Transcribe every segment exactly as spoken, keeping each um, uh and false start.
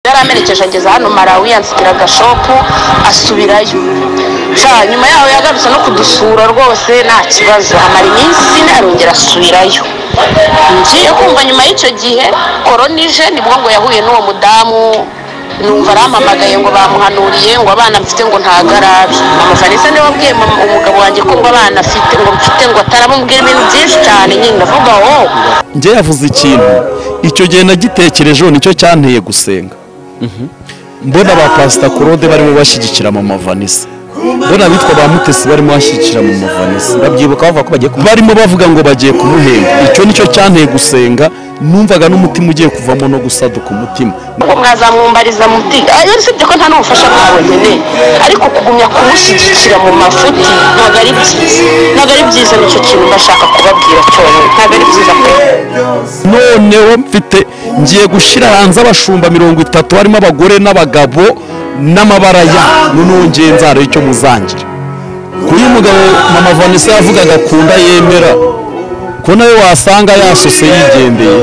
yaramenekeje ageza hano Malawi yansikira gashopu asubirayo sha nyuma yaho yagarutse no kudusura rwose nta kibazo amara iminsi arongera asubirayo ngiye kumva nyuma y'icyo gihe koronije nibwo ngo yahuye n'uwo mudamu numva arampamagaye ngo bamuhanuriye ngo abana mfite ngo ntagarabi mama Vanessa niwe wabwiye umugabo wanjye ko ngo abana afite ngo mfite ngo ataramubwira ibintu byinshi cyane nyine ndavuga oh nje yavuze ikintu icyo gihe nagitekerejeho nicyo cyanteye gusenga mbona ba Pastor Claude barimo bashyigikira mama Vanessa mbona bitwa ba Mutesi barimo bashyigikira mama Vanessa babyibuka bavuga ko bagiye barimo bavuga ngo bagiye kumuhemba icyo nicyo cyanteye gusenga numvaga n'umutima ugiye kuvamo no gusaduka umutima ngo mwazamwumbariza muti ayo sibyo ko nta n'ubufasha bwawe nyine ariko kugumya kumushyigikira mu mafuti ntabwo ari byiza ntabwo ari byiza nicyo kintu bashaka kubabwira cyone ntabwo ari byiza pe noneho mfite ngiye gushira hanze abashumba mirongo itatu harimo abagore n'abagabo n'amabara ya nunongeye nzaro icyo muzangira kuri mugabo mama Vanessa yavugaga kunda yemera ko nawe wasanga yasose yigendeye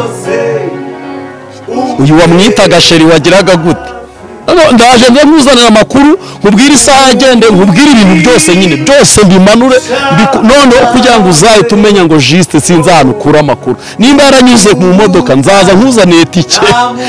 uyu wamwitaga sheri wagiraga gute ndaje nze muzanira amakuru nkubwira isaha agende nkubwira ibintu byose nyine byose bimanure none kugira ngo uzahite umenya ngo juste sinzahana ukura amakuru nimba yaranyuze mu modoka nzaza nkuzaniye tike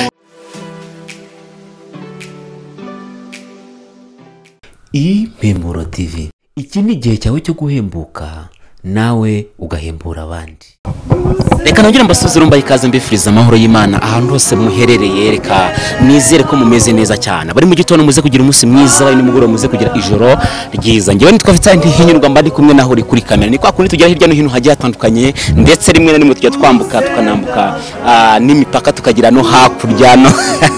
Impemburo T V iki ni igihe cyawe cyo guhembuka nawe ugahembura abandi reka nongere mbasuzire mbaye ikaze mbifuriza amahoro y'Imana ahantu hose muherereye reka nizere ko mumeze neza cyane bari mu gitondo muze kugira umunsi mwiza bari nimugoroba muze kugira ijoro ryiza ngewe nitwa Vincent Hinyurwa mbandi kumwe naho uri kuri kamera ni kwa kundi tujya hirya no hino hagiye hatandukanye ndetse rimwe na rimwe tujya twambuka tukanambuka n'imipaka tukagira no hakurya no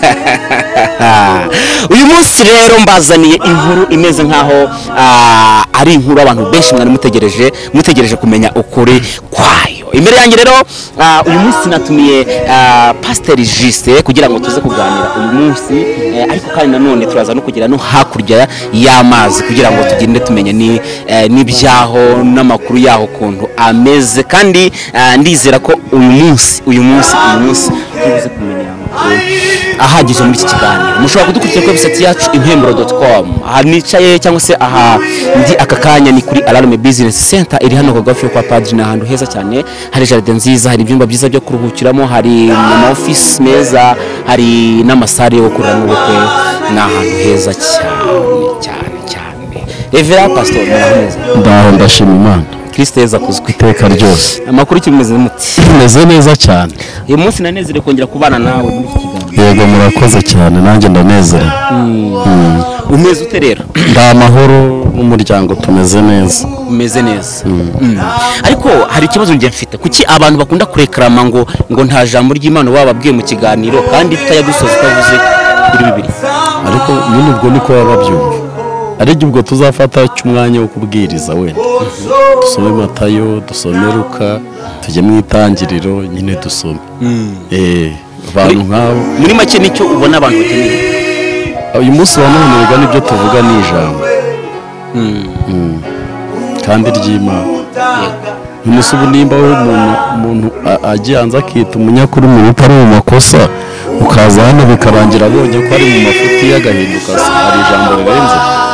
uyu munsi rero mbazaniye inkuru imeze nkaho ari inkuru abantu benshi mwari mutegereje mutegereje kumenya ukuri kwayo imbere yanjye rero uyu munsi natumiye Pastor Juste kugira ngo tuze kuganira uyu munsi ariko kandi nanone turaza no kugira no hakurya y'amazi kugira ngo tugende tumenye ni n'ibyaho n'amakuru yaho kuntu ameze kandi ndizera ko uyu munsi uyu munsi uyu munsi tuze kumenya amakuru ahagije muri iki kiganiro mushobora kudukurikira kuri website yacu impemburo dot com aha nicaye cyangwa se aha ndi aka kanya ni kuri Alarme Business Center iri hano Kagafi kwa Padri na hantu heza cyane hari jardin nziza hari ibyumba byiza byo kuruhukiramo hari ama office meza hari n'amasare yo gukoreramo ubukwe na hantu heza cyane cyane cyane Revera Pastor Murahameza ndaho ndashima Imana Kristo yeza kuzwe iteka ryose amakuru kimeze muti meze neza cyane uyu munsi nanezere kongera kubana nawe muri iki kiganiro yego murakoze cyane nanjye ndanezere umeze ute rero nda amahoro n'umuryango tumeze neza umeze neza ariko hari ikibazo ngiye mfite kuki abantu bakunda kurekrama ngo ngo nta jambo ry'Imana bababwiye mu kiganiro kandi tutayadusoza utavuze kuri bibiri ariko nyine ubwo niko bababyumva ariko ubwo tuzafata cy'umwanya wo kubwiriza wenda dusome Matayo dusome Luka tujye mu itangiriro nyine dusome eh abantu nk'abo muri make nicyo ubona abantu bakeneye uyu munsi wa none biga nibyo tuvuga ni ijambo kandi ry'Imana umunsi ubu nimba umuntu umuntu agiye hanze akita umunyakuru mu utari mu makosa ukaza hano bikarangira abonye ko ari mu mafuti y'agahinduka ari ijambo rirenze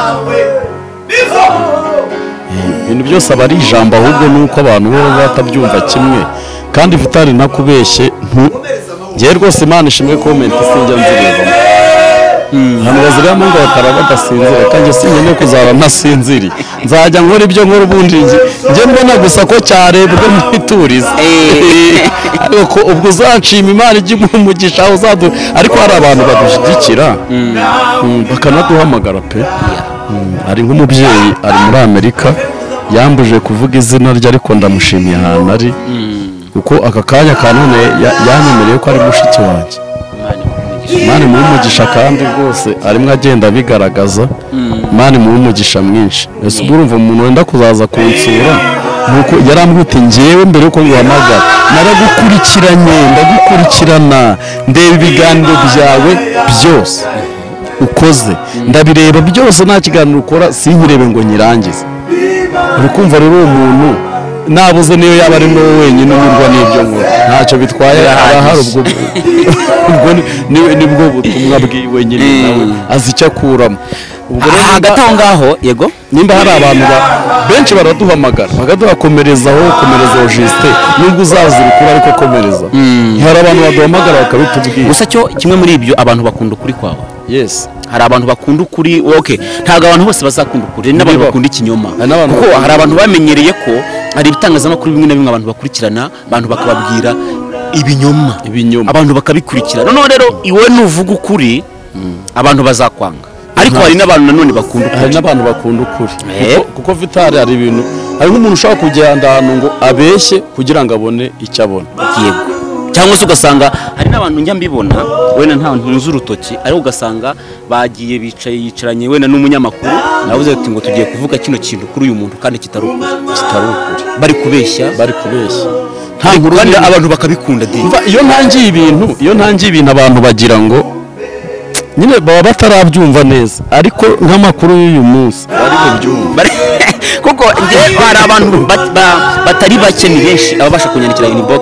ibintu byose aba ari ijambo ahubwo nuko abantu bo batabyumva kimwe kandi vitari nakubeshye ngiye rwose Imana ishimwe comment sinjya nzireba hano baziramo ngo batara badasinzira kandi sinjye kuzaba ntasinziri nzajya nkora ibyo nkora ubundi nge mbona gusa ko cyarebwe mwiturize ariko ubwo uzacima Imana ijye umugisha uzadu ariko hari abantu badushyigikira bakanaduhamagara pe ari nk'umubyeyi ari muri Amerika yambuje kuvuga izina rye ariko ndamushimiye ahantu ari kuko aka kanya kanone yanyemereye ko ari mushiki wanjye Imana mu umugisha kandi rwose arimo agenda bigaragaza Imana mu umugisha mwinshi ese urumva umuntu wenda kuzaza kunsura nuko yarambwite ngewe mbere yuko nguhamagara naragukurikiranye ndagukurikirana ndeba ibiganiro byawe byose ukoze ndabireba byose nta kiganiro ukora sinkirebe ngo nyirangize uri kumva rero uwo muntu nabuze niyo yaba ari n'uwo wenyine unyurwa n'ibyo nkora ntacyo bitwaye arahari ubwo ubwo nibwo butumwa bwiwe nyine nawe azi icyo akuramo hagati aho ngaho yego nimba hari abantu benshi baraduhamagara bakaduhakomerezaho komereza Justin nubwo uzazira ukuri ariko komereza hari abantu baduhamagara bakabitubwira gusa cyo kimwe muri ibyo abantu bakunda ukuri kwawe yes hari abantu bakunda ukuri okay ntago abantu bose bazakunda ukuri n'abantu bakunda ikinyoma kuko hari abantu bamenyereye ko hari ibitangazamakuru bimwe na bimwe abantu bakurikirana abantu bakababwira ibinyoma ibinyoma abantu bakabikurikirana none rero iwe nuvuga ukuri abantu bazakwanga ariko hari n'abantu nanone bakunda ukuri hari n'abantu bakunda ukuri kuko Vitali hari ibintu hari nk'umuntu ushaka kugenda ahantu ngo abeshye kugira ngo abone icyo abona yego cyangwa se ugasanga hari n'abantu njya mbibona wenda nta ntunze urutoki ariko ugasanga bagiye bicaye yicaranye wenda n'umunyamakuru navuze ati ngo tugiye kuvuga kino kintu kuri uyu muntu kandi kitari ukuri kitari ukuri bari kubeshya bari kubeshya nta nkuru kandi abantu bakabikunda di iyo ntangiye ibintu iyo ntangiye ibintu abantu bagira ngo nyine baba batarabyumva neza ariko nk'amakuru y'uyu munsi bari kubyumva kuko hari abantu batari bake ni benshi ababasha kunyandikira inbox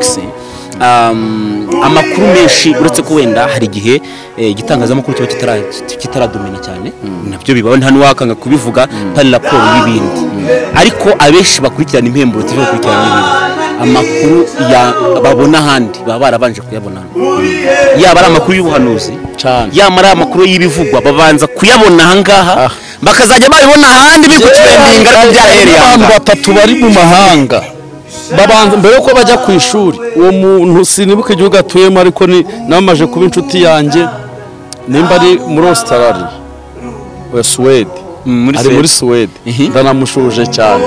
amakuru menshi uretse ko wenda hari igihe igitangazamakuru kiba kitaradomina cyane nabyo bibaho nta n'uwakanga kubivuga hari raporo y'ibindi ariko abenshi bakurikirana impemburo tuve bakurikirana n'ibindi amakuru babona ahandi baba barabanje kuyabona yaba ari amakuru y'ubuhanuzi yaba ari amakuru y'ibivugwa babanza kuyabona ahangaha bakazajya babibona ahandi biri kutrendinga ariko byarahereye abantu batatu bari mu mahanga babanza mbere yuko bajya ku ishuri uwo muntu sinibuka igihugu atuyemo ariko ni namaje kuba inshuti yanjye nimba ari muri Australia we Swede ari muri Swede ndanamushuje cyane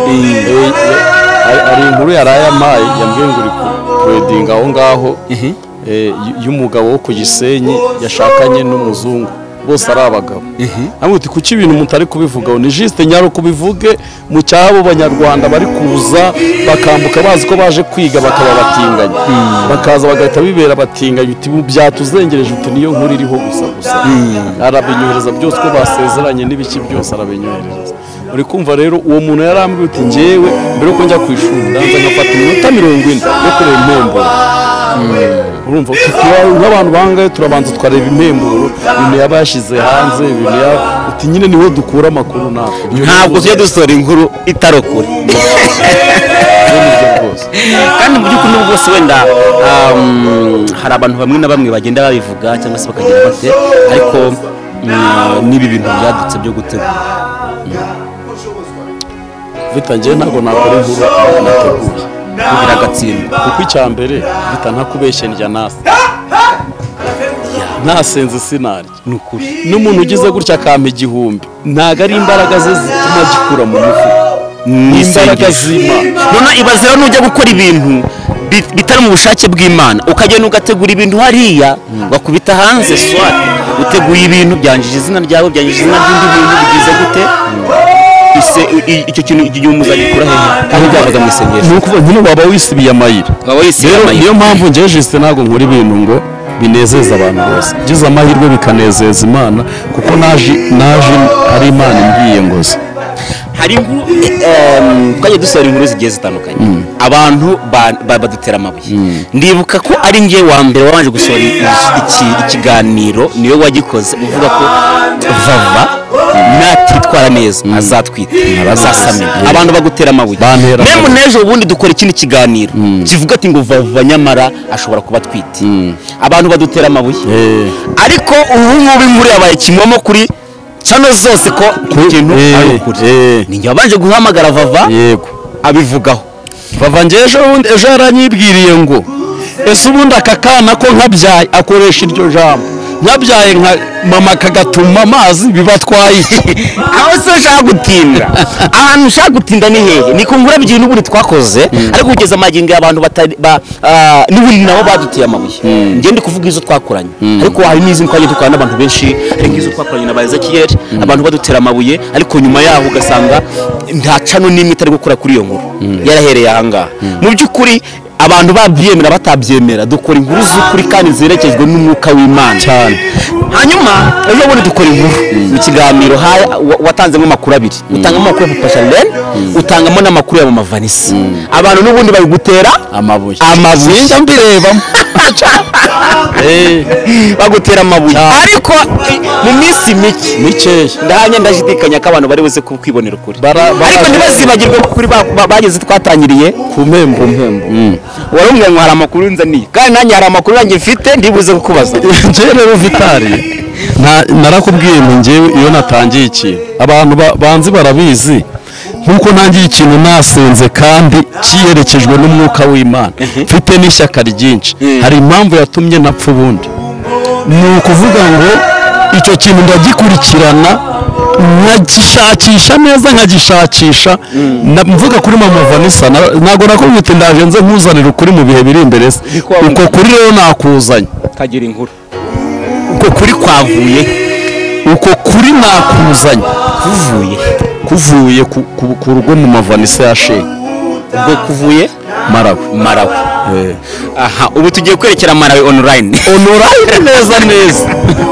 ari inkuru yaraye amaye yambwiye ngo uri trading aho ngaho y'umugabo wo ku Gisenyi yashakanye n'umuzungu bose ari abagabo amuti kuki ibintu mutari kubivugaho ni juste nyaro kubivuge mu cyabo banyarwanda bari kuza bakambuka bazi ko baje kwiga bakaba batinganye bakaza bagahita bibera batinganye uti byatuzengereje uti niyo nkuru iriho gusa gusa arabinyohereza byose ko basezeranye n'ibiki byose arabinyohereza uri kumva rero uwo muntu yarambwiye uti ngewe mbere ko njya ku ishuri ndanza ngafata iminota mirongo ine yo kureba impemburo urumva nk'abantu bangaye turabanza twareba impemburo ibintu yaba yashyize hanze ibintu yaba uti nyine niho dukura amakuru natwe ntabwo tujya dusora inkuru itarokure kandi mu by'ukuri n'ubwo bwose wenda hari abantu bamwe na bamwe bagenda babivuga cyangwa se bakagira bate ariko n'ibi bintu byadutse byo gutegura bitangiye ntabwo nakora inkuru nateguye kugira agatsindwa kuko icya mbere bita ntakubeshye ndya nasi ntasenze sinarya nukuri n'umuntu ugize gutya akampa igihumbi ntago ari imbaraga ze zituma gikura mu mufuka ni imbaraga z'Imana none ibaze rero nujya gukora ibintu bitari mu bushake bw'Imana ukagenda ugategura ibintu hariya bakubita hanze swat uteguye ibintu byanjije izina ryawe byanjije izina ry'indi bintu bigize gute ise icyo kintu igihe umuzagikura hehe kandi byabaga mu isengesho nuko nyine waba wisibiye amayira waba wisibiye amayira niyo mpamvu ngeje juste ntago nkora ibintu ngo binezeza abantu bose gize amahirwe bikanezeza Imana kuko naje naje ari Imana imbwiye ngoze hari inkuru twagiye dusora inkuru zigiye zitandukanye abantu badutera amabuye ndibuka ko ari ngiye wa mbere wabanje gusora ikiganiro niwe wagikoze uvuga ko vava natitwara neza azatwita azasamira abantu bagutera amabuye memu nejo ubundi dukora ikindi kiganiro kivuga ati ngo vava nyamara ashobora kuba twite abantu badutera amabuye ariko ubu ngubu inkuru yabaye kimomo kuri chano zose ko ikintu ari ukuri ninjye wabanje guhamagara vava yego abivugaho vava ngeje ubundi ejo yaranyibwiriye ngo ese ubundi aka kana ko nkabyaye akoresha iryo jambo nkabyaye nka mama kagatuma amazi bibatwaye aho se ushaka gutinda ahantu ushaka gutinda ni hehe ni kungura byintu n'ubundi twakoze ariko kugeza amagingo y'abantu n'ubundi nabo badutiye amabuye ngiye ndi kuvuga izo twakoranye ariko hari n'izindi twagiye dukora n'abantu benshi hari nk'izo twakoranye na ba Ezekiel abantu badutera amabuye ariko nyuma yaho ugasanga nta cano n'imwe itari gukora kuri iyo nkuru yarahereye ahangaha mu by'ukuri abantu babyemera batabyemera dukora inkuru z'ukuri kandi zerekejwe n'umwuka w'Imana cyane hanyuma ejo bundi dukora inkuru mu kiganiro watanzemo amakuru abiri utangamo amakuru ya Papa Charlene utangamo n'amakuru ya Mama Vanessa abantu n'ubundi bari gutera amabuye amabuye njya mbirebamo bagutera amabuye ariko mu minsi mike mikeya ndahanye ndashidikanya ko abantu bari buze kwibonera ukuri ariko ntibazibagirwe kuri bageze twatangiriye ku mpembo wari umwe ngo hari amakuru nzaniye kandi nanjye hari amakuru yanjye mfite ndibuze kukubaza njyewe rero Vitali narakubwiye ngo njyewe iyo natangiye ikintu abantu banzi barabizi nkuko ntangiye ikintu nasenze kandi kiyerekejwe n'umwuka w'Imana mfite n'ishyaka ryinshi hari impamvu yatumye napfa ubundi ni ukuvuga ngo icyo kintu ndagikurikirana nkagishakisha neza nkagishakisha mvuga kuri Mama Vanessa ntabwo nakubwite ndaje nze nkuzanira ukuri mu bihe biri imbere se uko kuri rero nakuzanye kagira inkuru uko kuri kwavuye uko kuri nakuzanye kuvuye kuvuye ku rugo mu Mama Vanessa yashe ubwo kuvuye Marawi Marawi aha ubu tugiye kwerekera Marawi online online neza neza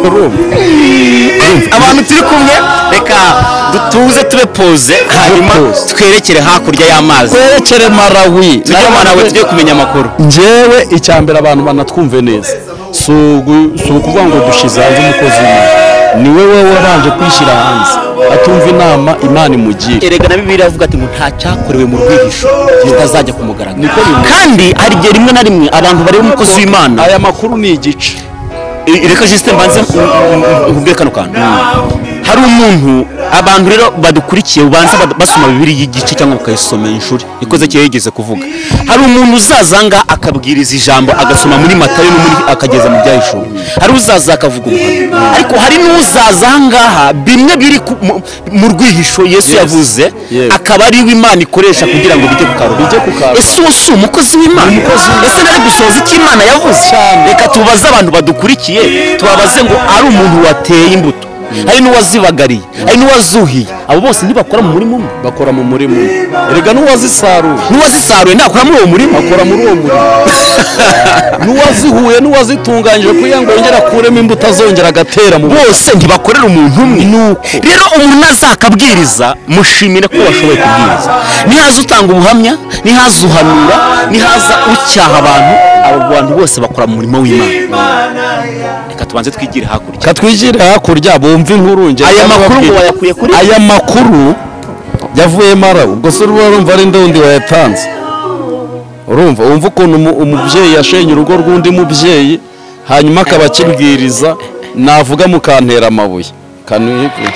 abantu turi kumwe reka dutuze tube pose hanyuma twerekere hakurya y'amazi twerekere Marawi tujye Marawi tujye kumenya amakuru njyewe icyambere abantu banatwumve neza si ukuvuga ngo dushize hanze umukozi ni wowe wabanje kwishyira hanze atumva inama Imana imugira erega na Bibiliya avuga ati ngo nta cyakorewe mu rwihisho kitazajya kumugaragara kandi hari igihe rimwe na rimwe abantu bari umukozi w'Imana aya makuru ni igice reka jisite mbanze nkubwire kano kantu hari umuntu abantu rero badukurikiye ubanza basoma Bibiliya y'igice cyangwa bakayisoma inshuri ikoze cyo yigeze kuvuga hari umuntu uzazanga akabwiriza ijambo agasoma muri Matayo no muri akageza mu byahishuwe hari uzaza akavuga ubuhamya ariko hari n'uzazangaha bimwe biri mu rwihisho Yesu yavuze akaba ari w'Imana ikoresha kugira ngo bijye ku karo bijye ku karo ese uwo si umukozi w'Imana ese nari gusoza icyo Imana yavuze reka tubaze abantu badukurikiye tubabaze ngo ari umuntu wateye imbuto hari n'uwazibagariye hari n'uwazuhiye abo bose ntibakora mu murimo umwe bakora mu murimo erega n'uwazisaruye n'uwazisaruye ntakora muri uwo murimo akora muri uwo murimo n'uwazihuye n'uwazitunganyije kugira ngo yongere akuremo imbuto azongera agatera mu bose ntibakorera umuntu umwe nuko rero umuntu nazakabwiriza mushimire ko washoboye kubwiriza nihaza utanga ubuhamya nihaza uhanura nihaza ucyaha abantu abo bantu bose bakora mu murimo w'Imana reka tubanze twigire hakurya katwigire hakurya bumva inkuru nge aya makuru ngo wayakuye kuri aya makuru yavuye Marawi ubwo se urumva ari ndundi wayatanze urumva umva ukuntu umubyeyi yashenye urugo rw'undi mubyeyi hanyuma akaba akibwiriza navuga mukantera amabuye kanwiye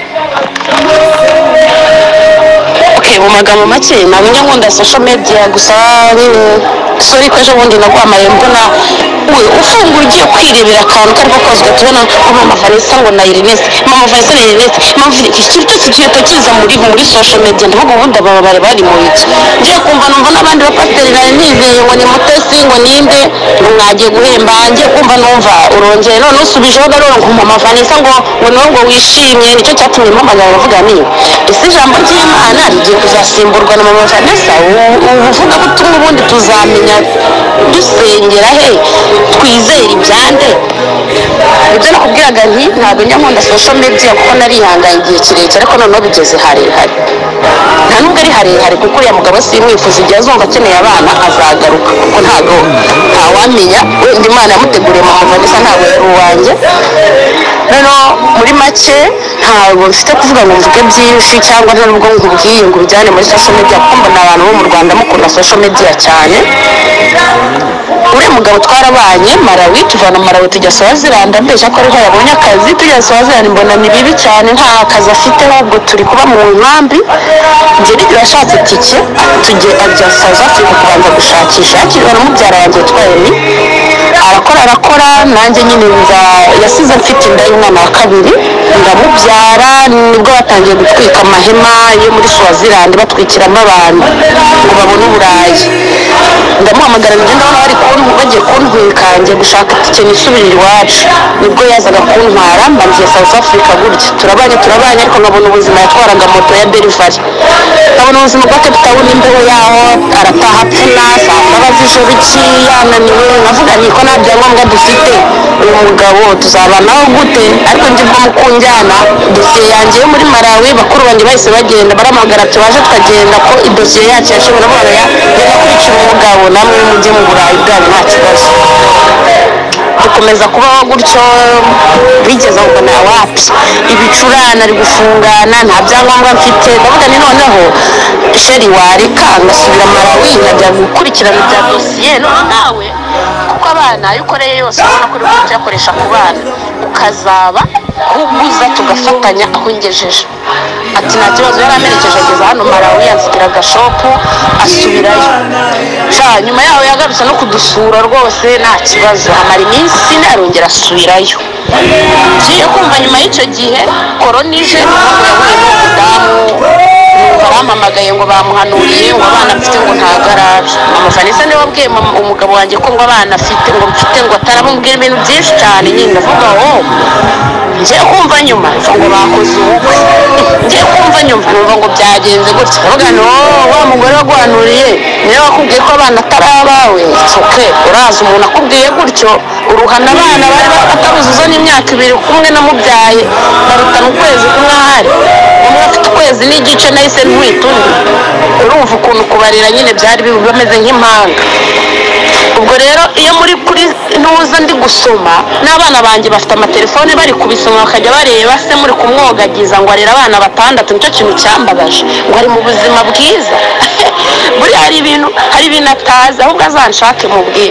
okay mu magambo make nabonye nkunda social media gusa sorry ko ejo bundi naguhamaye mbona we ufungura ugiye kwirebera akantu kariko kozwe tubona ko Mama Vanessa ngo na Ernest Mama Vanessa na Ernest impamvu iki kintu cyose kigiye kiza muri muri social media ndavuga ubundi aba bari bari mu iki ngiye kumva numva n'abandi bapasiteri nari nizeye ngo ni Mutesi ngo ninde ngo mwagiye guhemba ngiye kumva numva urongeye none usubijeho rero ngo Mama Vanessa ngo ngo niwo ngo wishimye nicyo cyatumye mama yavuga ni ese ijambo ry'Imana rigiye kuzasimburwa na Mama Vanessa uvuga ko tumwe ubundi tuzamenya dusengera he twizere ibyande ibyo nakubwiraga nti ntabwo njya nkunda social media kuko narihanganye igihe kirekire ariko noneho bigeze harehare nta nubwo ari harehare kuko uriya mugabo simwifuza igihe azumva akeneye abana azagaruka kuko ntabwo ntawamenya wenda Imana yamuteguriye Mama Vanessa ntabwo yari uwanjye rero muri make ntabwo mfite kuvuga ngo mvuge byinshi cyangwa nta nubwo nkubwiye ngo ubijyane muri social media kuko mbona abantu bo mu Rwanda mukunda social media cyane uriya mugabo twarabanye Marawi tuvana Marawi tujya Swaziland mbesha ko ariho yabonye akazi tujya Swaziland mbona ni bibi cyane nta kazi afite ahubwo turi kuba mu nkambi njye nigira ashatse tike tujye ajya South Africa kubanza gushakisha yakiriwe na mubyara wanjye twaye ni arakora arakora nanjye nyine nza yasize mfite inda y'umwana wa kabiri ndamubyara nibwo batangiye gutwika amahema yo muri Swaziland batwikiramo abantu ngo babone uburayi ndamuhamagara njye ndabona bari kuntu bagiye kuntwikanje gushaka itike nisubirira iwacu nibwo yazaga kuntwara mbangiye South Africa gutya turabanye turabanye ariko nkabona ubuzima yatwaraga moto ya delivery nkabona ubuzima bwa Cape Town imbeho yaho arataha apfuna saa saba z'ijoro iki yananiwe nkavuga niko nta byangombwa dufite uyu mugabo tuzabanaho gute ariko njye bwo mukunjyana dosiye yanjye yo muri Malawi bakuru banjye bahise bagenda baramagara tubaje tukagenda ko idosiye yacu yashobora kubona ya yakurikira umugabo namwe mujye mu Burayi bwanyu nta kibazo dukomeza kubaho gutyo bigeze aho mbona wapi ibicurane ari gufungana nta byangombwa mfite ndavuga ni noneho sheri wareka ngasubira Malawi nkajya gukurikirana ibya dosiye none nawe kuko abana iyo ukoreye yose ubona ko uri kuyakoresha ku bana ukazaba kuguza tugafatanya aho ngejeje ati nta kibazo yari amerekeje ageze hano Malawi yansigira agashopu asubirayo sha nyuma yaho yagarutse no kudusura rwose nta kibazo amara iminsi ine arongera asubirayo ngiye kumva nyuma y'icyo gihe koronije ntabwo yahuye n'umudamu barampamagaye ngo bamuhanuriye ngo abana mfite ngo ntagaraje mama Vanessa niwe wabwiye umugabo wanjye ko ngo abana afite ngo mfite ngo atarabumubwira ibintu byinshi cyane nyine ndavuga oh ngiye kumva nyuma ngo bakoze ubukwe ngiye kumva nyuma numva ngo byagenze gutya ndavuga no wa mugore waguhanuriye niwe wakubwiye ko abana atarabawe soke uraza umuntu akubwiye gutyo uruhana abana bari batabuzuza n'imyaka ibiri kumwe namubyaye barutana ukwezi kumwe ahari umwe afite ukwezi n'igice nahise ntwita undi urumva ukuntu kubarira nyine byari bimeze nk'impanga ubwo rero iyo muri kuri ntuza ndi gusoma n'abana banjye bafite amatelefone bari kubisoma bakajya bareba se muri kumwogagiza ngo arera abana batandatu nicyo kintu cyambagaje ngo ari mu buzima bwiza buri hari ibintu hari ibintu atazi ahubwo azanshake mubwire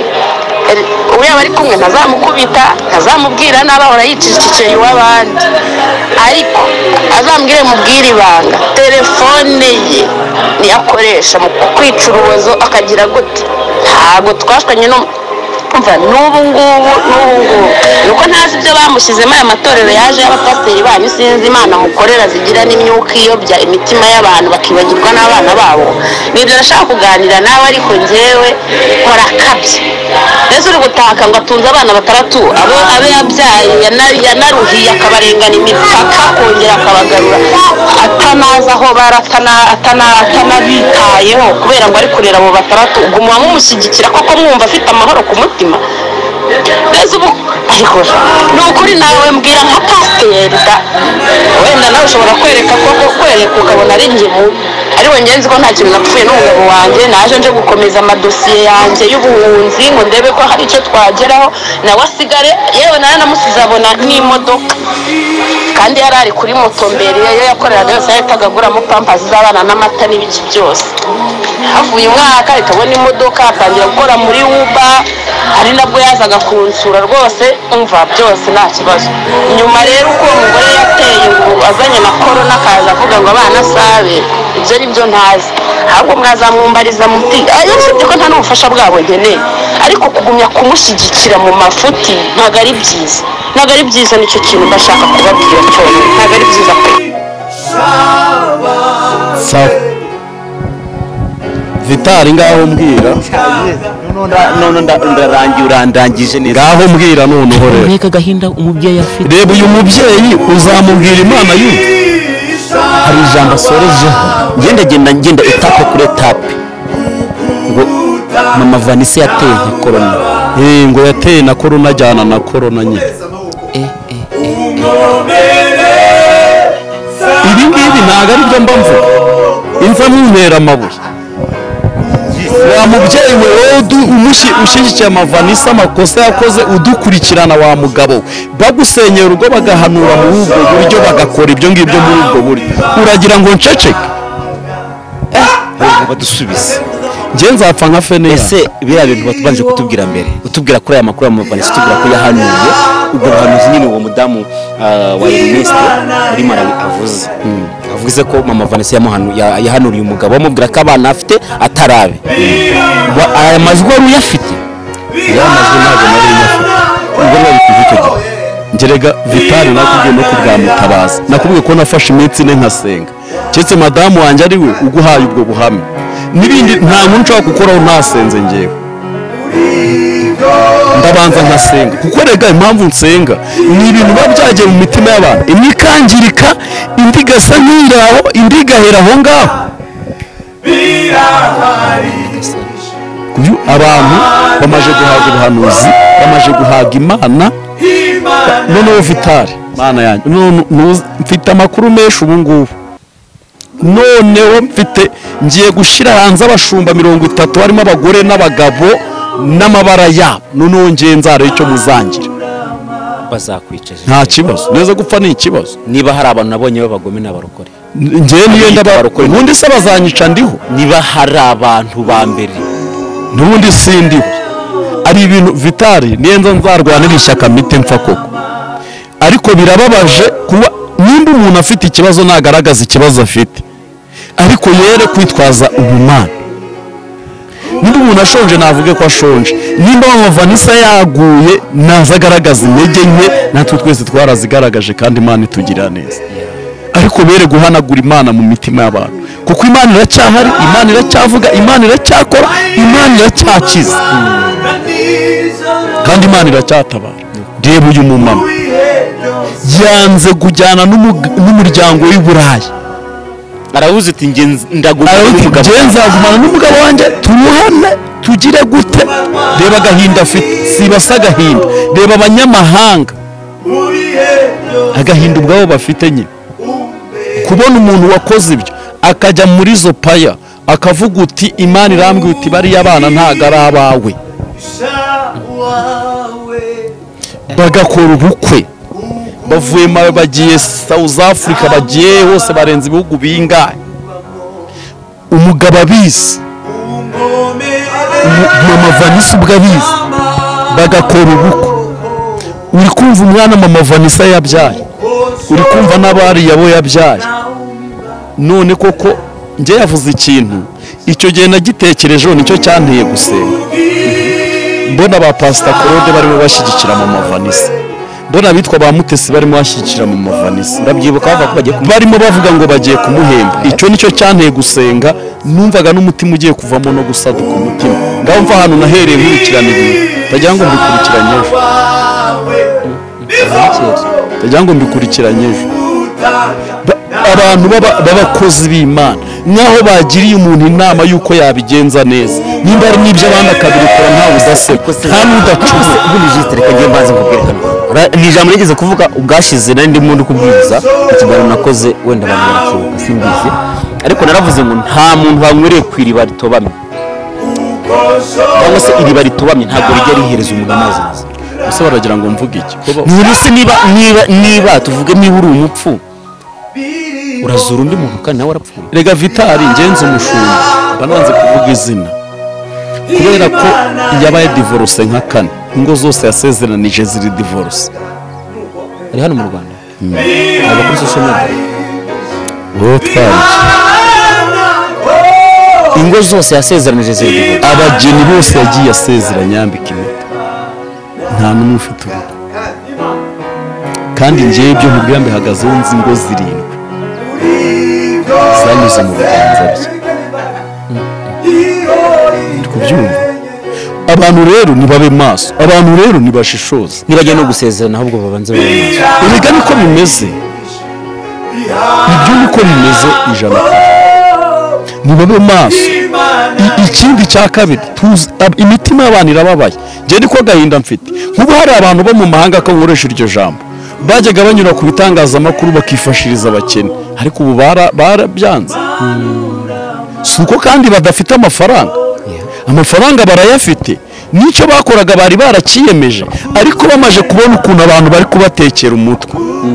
ubu bari kumwe ntazamukubita ntazamubwira n'abahora yicicikeye iw'abandi ariko azambwire mubwire ibanga telefone ye niyo akoresha mu kwica urubozo akagira gute ntabwo twashwanye no umva n'ubu ngubu n'ubu ngubu nuko ntazi ibyo bamushyizemo aya matorero yaje y'abapasiteri banyu sinzi imana mukorera zigira n'imyuka iyobya imitima y'abantu bakibagirwa n'abana babo nibyo nashaka kuganira nawe ariko njyewe murakabye mbese uri gutaka ngo atunze abana batandatu abo abe yabyaye yanaruhiye akabarengana imipaka kongera akabagarura atanazi aho atanabitayeho kubera ngo ari kurera abo batandatu ubwo muba mumushyigikira koko mwumva afite amahoro ku mutima mbese ubu ariko ni ukuri nawe mbwira nka pasiteri da wenda nawe ushobora kwereka koko kwereka ukabona ari njye mubi ari we ngenzi ko nta kintu napfuye n'umugabo wanjye naje nje gukomeza amadosiye yanjye y'ubuhunzi ngo ndebe ko hari icyo twageraho nawe asigare yewe nawe namusize abona n'imodoka kandi yari ari kuri moto mbere iyo yakoreraga yose yahitaga aguramo pampazi z'abana n'amata n'ibiki byose havuye umwaka ahita abona imodoka atangira gukora muri Uber ari nabwo yazaga kunsura rwose umva byose nta kibazo nyuma rero uko umugore yateye ngo azanye na corona akaza avuga ngo abana sabe ibyo ni byo ntazi ahubwo mwazamwumbariza muti ayo nsibye ko nta n'ubufasha bwabo nkeneye ariko kugumya kumushyigikira mu mafuti ntabwo ari byiza ntabwo ari byiza nicyo kintu ndashaka kubabwira cyane ntabwo ari byiza pe sawa Vitali ngaho mbwira none ndarangiye urandangije neza ngaho mbwira noneho rero reka gahinda umubyeyi afite reba uyu mubyeyi uzamubwira Imana yuko hari ijambo asoreje ngenda genda ngenda etape kuri etape ngo mama Vanessa yateye nka corona eh ngo yateye na corona ajyana na corona nyine eh eh ibi ngibi ntabwo ari byo mbamvuga imva mwintera amabuye wa mubyeyi we umushi ushyigikiye amavanisa amakosa yakoze udukurikirana wa mugabo bagusenyera urugo bagahanura mu ubwo buryo bagakora ibyo ngibyo muri ubwo buryo uragira ngo nceceke eh badusubize nge nzapfa nka fene ese biriya bintu batubanje kutubwira mbere utubwira kuri aya makuru y'amavanisa utubwira ko yahanuye ubwo buhanuzi nyine uwo mudamu wa Ernest muri Malawi avuze avuze ko mama Vanessa yahanuriye umugabo amubwira ko abana afite atarabe aya majwi wari uyafite ya majwi ntabwo nari uyafite ubwo nari kuvuga ngerega Vitali nakubwiye no kubwamutabaza nakubwiye ko nafashe iminsi ine nkasenga cyetse madamu wanjye ari we uguhaye ubwo buhamya n'ibindi nta muntu nshobora gukoraho ntasenze ngewe ndabanza nkasenga kuko rega impamvu nsenga ni ibintu biba byagiye mu mitima y'abantu imwe ikangirika indi igasa nk'iraho indi igahera aho ngaho abantu bamaze guhaga ubuhanuzi bamaze guhaga imana noneho vitari mana yanjye mfite amakuru menshi ubu ngubu noneho mfite ngiye gushyira hanze abashumba mirongo itatu harimo abagore n'abagabo n'amabara yabo noneho ngiye nzara icyo muzangira bazakwicaje nta kibazo neza gupfa ni ikibazo niba hari abantu nabonye b'abagome n'abarokore ngiye niyo ndabarokore ubundi se bazanyica ndiho niba hari abantu ba mbere n'ubundi sindiho ari ibintu vitari niyenza nzarwanira ishyaka mite mpfa koko ariko birababaje kuba nimba umuntu afite ikibazo nagaragaza ikibazo afite ariko yere kwitwaza ubumana nimba umuntu ashonje navuge ko ashonje nimba Vanessa yaguye naza agaragaza intege nke natwe twese twarazigaragaje kandi Imana itugirira neza ariko bere guhanagura Imana mu mitima y'abantu kuko Imana iracyahari Imana iracyavuga Imana iracyakora Imana iracyakiza kandi Imana iracyatabara reba uyu mumama yanze kujyana n'umuryango w'i Burayi aravuze ati nzagumana n'umugabo wanjye turuhane tugire gute reba agahinda afite sibasa agahinda reba abanyamahanga agahinda ubwabo bafite nyine kubona umuntu wakoze ibyo akajya muri zo paya akavuga uti Imana irambwiye uti bariya abana ntago ari abawe bagakora ubukwe bavuye bagiye South Africa bagiye hose barenze ibihugu bingahe umugabo abizi mama Vanessa ubwo abizi bagakora ubukwe uri kumva umwana mama Vanessa yabyaye uri kumva n'abari yabo yabyaye none koko njye yavuze ikintu icyo gihe nagitekerejeho nicyo cyanteye gusenga mbona ba Pastor Claude barimo bashyigikira mama Vanessa mbona bitwa ba Mutesi barimo bashyigikira mama Vanessa ndabyibuka bava ko bagiye barimo bavuga ngo bagiye kumuhemba icyo nicyo cyanteye gusenga numvaga n'umutima ugiye kuvamo no gusaduka umutima ngaho mva hano nahereye nkurikirana ibintu tagira ngo mbikurikiranye ejo tagira ngo mbikurikiranye ejo abantu b'abakozi b'Imana nkaho bagiriye umuntu inama y'uko yabigenza neza nimba ari n'ibyo abandi akabirikora ntawe udaseka nta n'udacuze ubu ni jisite reka ngiye mbanze nkubwerekana ni ijambo rigeze kuvuga ubwashize nari ndimo ndi kubwiriza ikiganiro nakoze wenda abantu barakibuka simbizi ariko naravuze ngo nta muntu wanywereye ku iriba ritobamye cyangwa se iriba ritobamye ntabwo rijya rihereza umuntu amazi meza ese baragira ngo mvuge iki ntibise niba niba niba tuvuge niba uri umupfu urazura undi muntu kandi nawe arapfuye rega Vitari ngenzi umushumba bananze kuvuga izina kubera ko yabaye divorce nka kane ingo zose yasezeranije ziri divorce ari hano mu Rwanda aba kuri social media wowe twari ingo zose yasezeranije ziri divorce abageni bose yagiye asezeranya yambika impeta nta n'umwe ufite urugo kandi ngewe ibyo nkubwira mbihagazeho nzi ingo zirindwi zanyuze mu biganza bye ndi kubyumva abantu rero nibabe maso abantu rero nibashishoza nibajya no gusezerana ahubwo babanze babe maso erega niko bimeze ibyo niko bimeze ijana nibabe maso ikindi cya kabiri imitima y'abantu irababaye njye niko gahinda mfite nk'ubu hari abantu bo mu mahanga ko nkoresha iryo jambo bajyaga banyura ku bitangazamakuru bakifashiriza abakene ariko ubu barabyanze si uko kandi badafite amafaranga amafaranga barayafite n'icyo bakoraga bari barakiyemeje ariko bamaze kubona ukuntu abantu bari kubatekera umutwe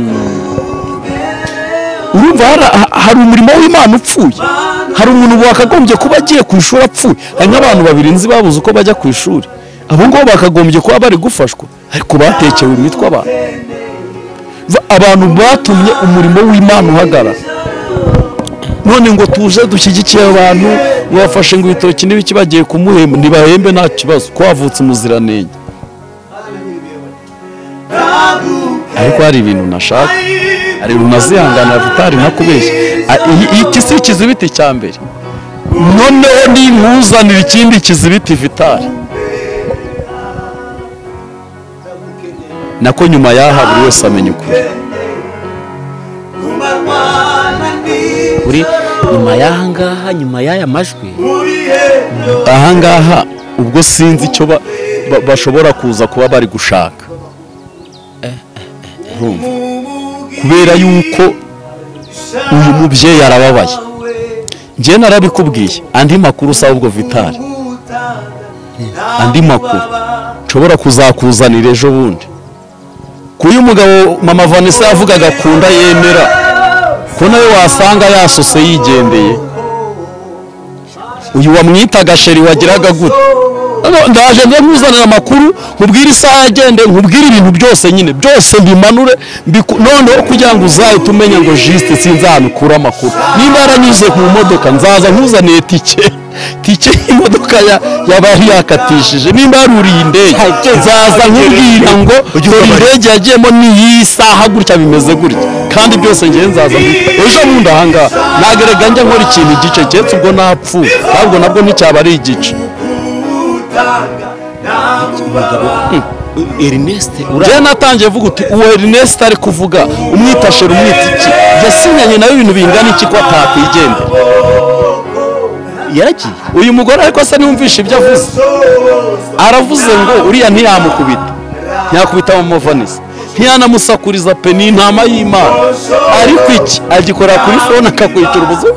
urumva hari umurimo w'Imana upfuye hari umuntu wakagombye kuba agiye ku ishuri apfuye hari nk'abantu babiri nzi babuze uko bajya ku ishuri abo ngabo bakagombye kuba bari gufashwa ariko batekewe imitwe abantu abantu batumye umurimo w'Imana uhagarara none ngo tuje dushyigikiye abantu bafashe ngo ibitoki n'ibiki bagiye kumuhemba ntibahembe nta kibazo ko wavutse umuziranenge ariko hari ibintu nashaka hari ibintu nazihanganira Vitari nakubeshya iki si ikizibiti cya mbere noneho ninkuzanira ikindi kizibiti Vitali nako nyuma yaha buri wese amenya ukuri uri nyuma y'ahangaha nyuma y'aya majwi ahangaha ubwo sinzi icyo ba- ba- bashobora kuza kuba bari gushaka urumva kubera yuko uyu mubyeyi arababaye njye narabikubwiye andi makuru usaba ubwo Vitali andi makuru nshobora kuzakuzanira ejo bundi kuyu mugabo mama Vanessa yavugaga akunda yemera ko nawe wasanga yasose yigendeye uyu wamwitaga sheri wagiraga gute ndaje njye nkuzanira amakuru nkubwire isaha yagende nkubwire ibintu byose nyine byose mbimanure noneho kugira ngo uzaye tumenya ngo juste sinzi ahantu ukura amakuru niba yaranyuze ku modoka nzaza nkuzaniye tike tike y'imodoka yabari yakatishije nimba yaruriye indege nzaza nkubwira ngo dore indege yagiyemo n'iyi saha gutya bimeze gutya kandi byose ngiye nzaza ejo bundi ahangaha nagerega njya nkora ikintu igice cyetse ubwo napfuye ntabwo nabwo nticyaba ari igice Ernest njye natangiye vuga uti uwo Ernest ari kuvuga umwita sheri umwita iki yasinyanye nawe ibintu bingana iki ko atakwigendera yaragiye uyu mugore ariko se niyumvisha ibyo avuze aravuze ngo uriya ntiyamukubita ntiyakubita mama Vanessa ntiyanamusakuriza pe ni intama y'Imana ariko iki agikora kuri fone akakwicara ubuzima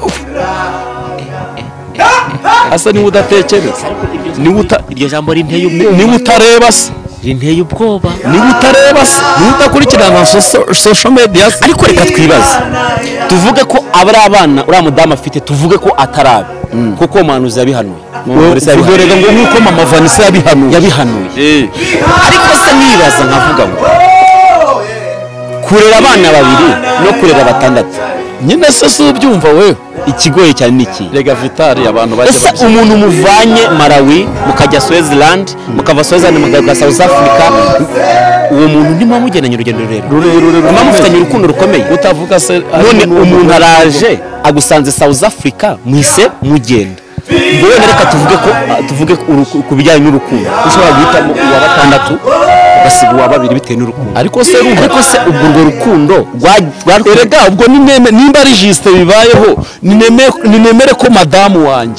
asa niwe udatekereza iryo jambo rinteye ubwoba niwe utareba se rinteye ubwoba niwe utareba se niwe udakurikirana social media ariko reka twibaze tuvuge ko abari abana uriya mudamu afite tuvuge ko atarabe kuko umuhanuzi yabihanuye dore ngo nk'uko mama Vanessa yabihanuye yabihanuye ariko se nibaza nkavuga ngo kurera abana babiri no kurera batandatu nyine se si ubyumva wewe ikigoye cyane niki rega Vitali abantu bajya ese umuntu muvanye Malawi mukajya Swaziland mukava Swaziland mukajya South Africa uwo muntu ndimo mugenanye urugendo rurerure mufitanye urukundo rukomeye utavuga se none umuntu araje agusanze South Africa mwise mugenda ngo wenda reka tuvuge ko tuvuge ku bijyanye n'urukundo ushobora guhitamo uwa gatandatu ugasiga uwa babiri bitewe n'urukundo ariko se ariko se ubwo urwo rukundo rega ubwo nimba ari juste bibayeho ninemere ko madamu wanjye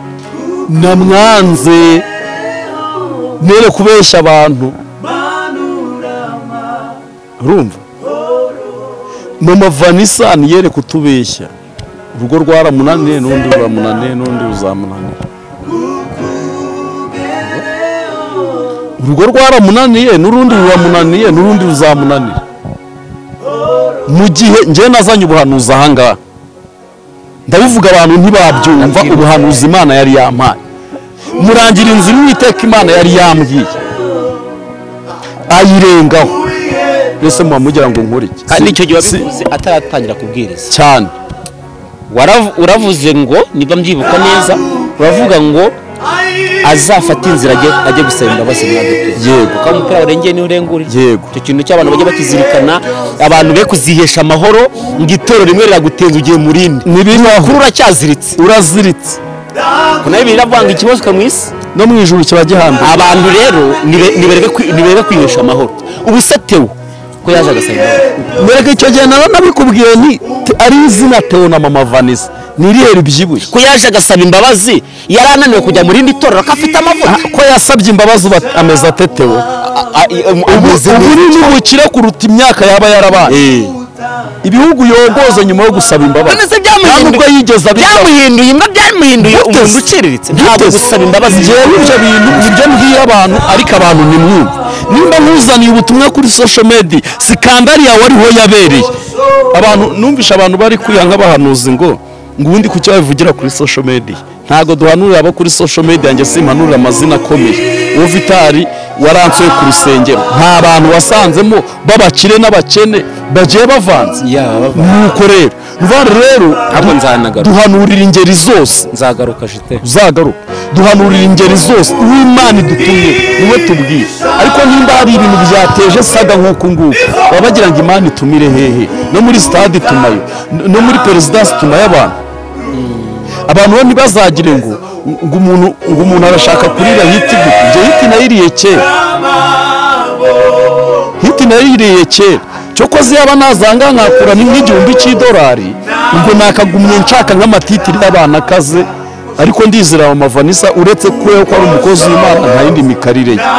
namwanze nere kubeshya abantu urumva mama Vanessa niyere kutubeshya urugo rwaramunaniye n'undi ruramunaniye n'undi ruzamunanira urugo rwaramunaniye n'urundi ruramunaniye n'urundi ruzamunanira mu gihe njye nazanye ubuhanuzi ahangaha ndabivuga abantu ntibabyumva ubuhanuzi Imana yari yampaye murangira inzira Uwiteka Imana yari yambwiye ayirengaho mbese mubamugira ngo nkore iki kandi icyo gihe wabivuze ataratangira kubwiriza cyane uravuze ngo niba mbyibuka neza uravuga ngo azafata inzira ajye gusaba imbabazi mwadete yego kandi umupira warengeye ni urenguri yego icyo kintu cy'abantu bajya bakizirikana abantu be kuzihesha amahoro ngo itoro rimwe riragutenza ugiye mu rindi kuri uracyaziritse uraziritse kunayo biravanga ikibazo mu isi no mu ijuru kiba gihambaye abantu rero nibereke kwihesha amahoro ubusetewe ko yaje agasaba mwereke icyo gihe naro nabikubwiye ni ari izina Theo na mama Vanessa nirihe ribyibuye ko yaje agasaba imbabazi yarananiwe kujya muri rindi torero ko afite amavuta ko yasabye imbabazi ameza atetewe ubu ni n'ubukire kuruta imyaka yaba yarabaye ibihugu yogoza nyuma yo gusaba imbabazi nubwo yigeza byamuhinduye imba byamuhinduye umuntu uciriritse ntabwo gusaba imbabazi ngewe ibyo bintu nibyo mbwiye abantu ariko abantu nimwumva nimba nkuzaniye ubutumwa kuri social media sikandari yawe ariho yabereye abantu numvisha abantu bari kwiyanga bahanuzi ngo ngo ubundi kucyo babivugira kuri social media ntago duhanurira abo kuri social media njye simpanurira amazina akomeye uwo Vitali waransoye ku rusengero nta bantu wasanzemo babakire n'abakene bagiye bavanze nuko rero nvara rero ntabwo nzanagaruka duhanurira ingeri zose nzagaruka jite uzagaruka duhanurira ingeri zose uw'Imana idutumye niwe tubwiye ariko nimba hari ibintu byateje saga nk'uku nguku baba bagira ngo Imana itumire hehe no muri stade itumayo no muri perezidansi itumayo abantu abantu bo ntibazagire ngo ngo umuntu ngo umuntu arashaka kurira hiti gute njye hiti nayiriye kera hiti nayiriye kera cyokoze yaba nazanga nkakura n'igihumbi cy'idolari ubwo nakagumye nshaka nk'amatitiri y'abana akaze ariko ndizera mu mavanisa uretse ko ko ari umukozi w'Imana nta yindi mikarire ye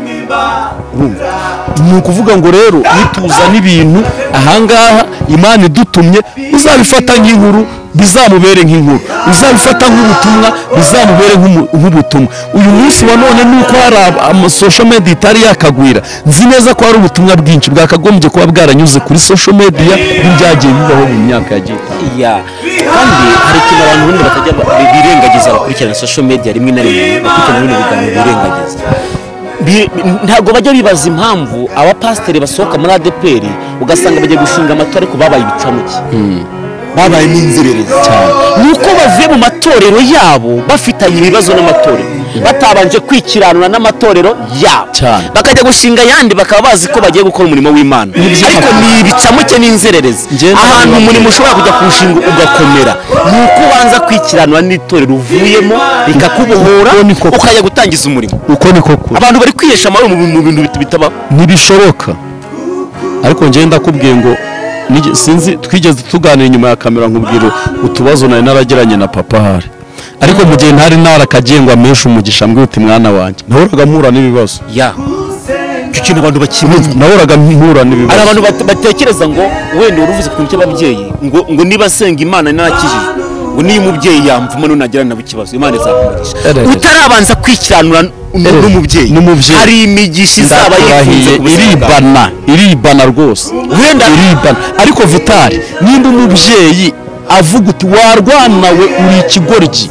ni ukuvuga ngo rero nituzana ibintu ahangaha Imana idutumye uzabifata nk'inkuru bizamubere nk'inkuru uzabifata nk'ubutumwa bizamubere nk'ubutumwa uyu munsi wa none nuko hari ama social media itari yakagwira nzi neza ko hari ubutumwa bwinshi bwakagombye kuba bwaranyuze kuri social media byagiye bibaho mu myaka yagiye ya kandi hari ikintu abantu bindi batajya birengagiza bakurikirana social media rimwe na rimwe bakurikirana bino biganiro birengagiza ntabwo bajya bibaza impamvu abapasiteri basohoka muri A D P R ugasanga bagiye gushinga amatora ariko babaye ibicamuke babaye n'inzererezi cyane nuko bavuye mu matorero yabo bafitanye ibibazo n'amatorero batabanje kwikiranura n'amatorero yabo bakajya gushinga yandi bakaba bazi ko bagiye gukora umurimo w'Imana ariko ni ibicamuke n'inzererezi ahantu umurimo ushobora kujya kuwushinga ugakomera nuko ubanza kwikiranura n'itorero uvuyemo rikakubohora ukajya gutangiza umurimo uko niko abantu bari kwiyesha amahoro mu bintu bitabaho ntibishoboka ariko njye ndakubwiye ngo sinzi twigeze tuganira inyuma ya kamera nkubwira utubazo nari naragiranye na papa hari ariko mu gihe ntari narakagiye ngo ameshe umugisha mbwite mwana wanjye nahoraga mpura n'ibibazo ya cyo kintu abantu bakimenya nahoraga mpura n'ibibazo ari abantu batekereza ngo wenda uruvuze ku cy'ababyeyi ngo ngo niba senga Imana narakijije ngo niyo umubyeyi yamvuma nunagira nabo ikibazo Imana izakumugisha utarabanza kwikiranura n'umubyeyi hari imigisha izaba yifunze iribana iribana rwose wenda iribana ariko Vitali nimba umubyeyi avuga uti warwana we uri ikigoryi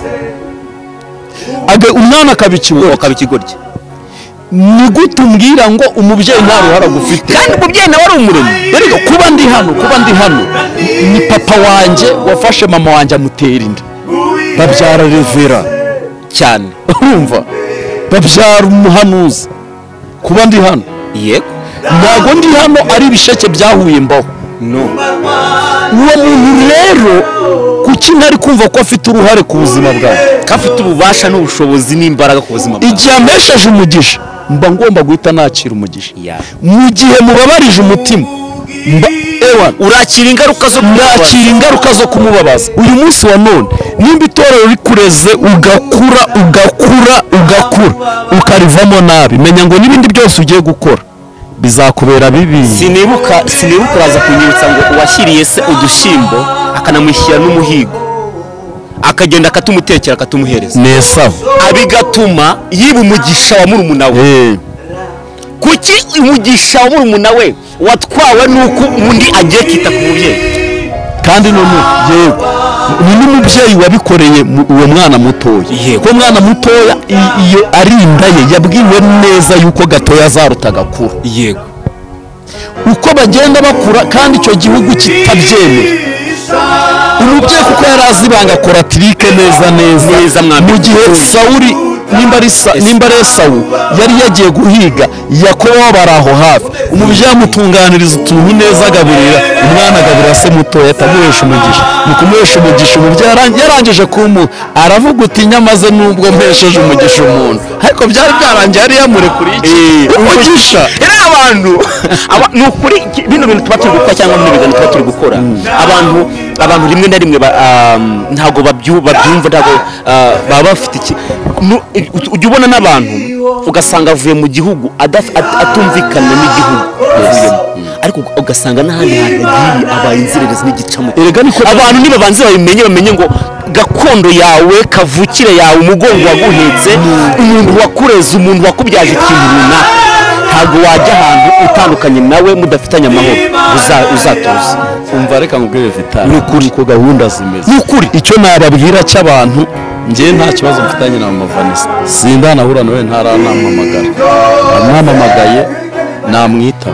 aga umwana akabikigoryi akabikigoryi ni gute umbwira ngo umubyeyi nta ruhara gufite kandi umubyeyi nawe ari umurimo rero kuba ndi hano kuba ndi hano ni papa wanjye wafashe mama wanjye amutera inda babyara revera cyane urumva babyara umuhanuzi kuba ndi hano yego ntabwo ndi hano ari ibisheke byahuye mbaho no uwo muntu rero kuki ntari kumva ko afite uruhare ku buzima bwawe ko afite ububasha n'ubushobozi n'imbaraga ku buzima bwawe igihe amesheje umugisha mba ngomba guhita nakira umugisha mu gihe mubabarije umutima mba ewa urakira ingaruka zo nakira ingaruka zo kumubabaza uyu munsi wa none nimba itorero rikureze ugakura ugakura ugakura ukarivamo nabi menya ngo n'ibindi byose ugiye gukora bizakubera bibi sinibuka sinibuka uraza kunyibutsa ngo uwashyiriye se udushyimbo akanamushyira n'umuhigo akagenda akatumutekera akatumuhereza nesa abigatuma yiba umugisha wa murumuna we kuki umugisha wa murumuna we watwawe nuko undi agiye kita ku mubyeyi kandi none yego ni n'umubyeyi wabikoreye uwo mwana mutoya ko mwana mutoya iyo ari indaye yabwiwe neza yuko gatoya azaruta gakuru yego uko bagenda bakura kandi icyo gihugu kitabyemera umubyeyi kuko yari azi ibanga akora tirike neza neza mu gihe Sawuli nimba ari nimba ari Esawu yari yagiye guhiga Yakobo bari aho hafi umubyeyi amutunganiriza utuntu neza agaburira umwana agabura se mutoya atamuhesha umugisha ni kumuhesha umugisha umubyeyi yarangije kumu aravuga uti nyamaze nubwo mpesheje umugisha umuntu ariko byari byarangiye ari yamure kuri iki umugisha era abantu ni ukuri bino bintu tuba turi gukora cyangwa bino bintu tuba turi gukora abantu abantu rimwe na rimwe ntago babyumva ntago baba bafite iki ujya ubona n'abantu ugasanga avuye mu gihugu atumvikana n'igihugu ariko ugasanga n'ahandi hantu agiye abaye inzererezi n'igicamuke abantu nibabanze babimenye bamenye ngo gakondo yawe kavukire yawe umugongo waguhetse umuntu wakureze umuntu wakubyaje ikintu runaka ntabwo wajya ahantu utandukanye nawe mudafitanye amahoro uzatuza umva reka nkubwire Vitali ni ukuri ko gahunda zimeze ni ukuri icyo nababwira cy'abantu njye nta kibazo mfitanye na Mama Vanessa sindanahura nawe ntaranampamagara namamagaye namwita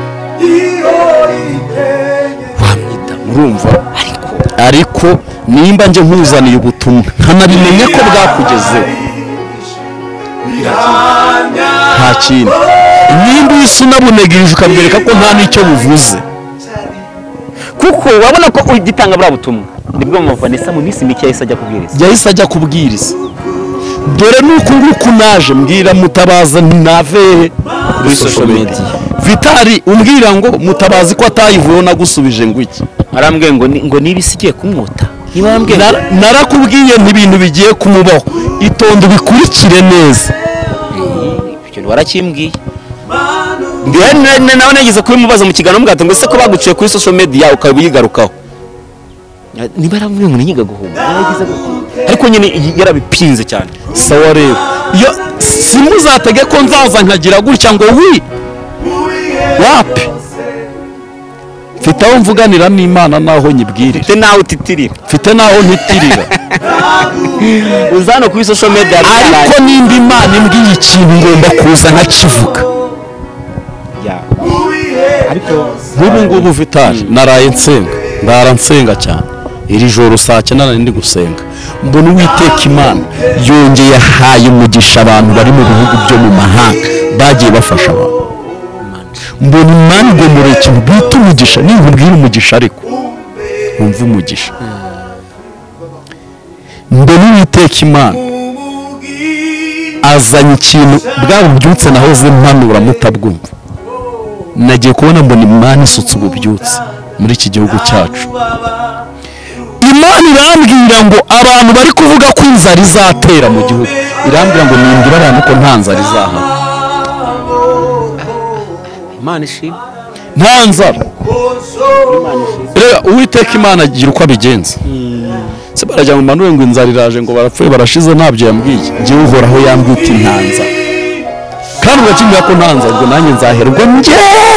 wamwita murumva ariko ariko nimba nje nkuzaniye ubutumwa nkanabimenye ko bwakugezeho nta kintu nimba isi unabunegirije ukabwereka ko nta n'icyo buvuze kuko wabona ko ugitanga buriya butumwa nibwo mama Vanessa mu minsi mike yahise ajya kubwiriza yahise ajya kubwiriza dore nuko nguko naje mbwira Mutabazi ntinave kuri social media Vitali umbwira ngo Mutabazi ko atayivuyeho nagusubije ngo iki arambwiye ngo ngo niba isigiye kumwota niba arambwiye narakubwiye n'ibintu bigiye kumubaho itondo bikurikire neza ibyo warakimbwiye nawe nagize kubimubaza mu kiganiro mubwate ngo ese ko baguciye kuri social media ukaba uyigarukaho niba aramubwiye ngo ninyiga guhunga yaragize ariko nyine yarabipinze cyane sawa rero iyo simuzatege ko nzaza nkagira gutya ngo wi wapi mfite aho mvuganira n'Imana naho nyibwirira mfite naho utitirira mfite naho ntitirira uzana kuri social media ariko nimba Imana imbwiye ikintu ngomba kuza nkakivuga ariko nk'ubu ngubu Vitali naraye nsenga ndara nsenga cyane iri joro saa cyenda nari ndi gusenga mbona Uwiteka Imana yongeye ahaye umugisha abantu bari mu bihugu byo mu mahanga bagiye bafasha abantu mbona Imana igomoreye ikintu bita umugisha ninkubwira umugisha ariko wumva umugisha mbona Uwiteka Imana azanye ikintu bwa bubyutse nahoze mpanura mutabwumva nagiye kubona mbona Imana isutse ububyutse muri iki gihugu cyacu Imana irambwira ngo abantu bari kuvuga ko inzara izatera mu gihugu irambwira ngo nimbwira abantu ko nta nzara izahaba Imana ishimwe nta nzara rero Uwiteka Imana agira uko abigenza se barajya mu manure ngo inzara iraje ngo barapfuye barashize ntabyo yambwiye ngiye uhoraho yambwiye uti nta nzara kandi ugakimbwira ko nta nzara ubwo nanjye nzahera ubwo njye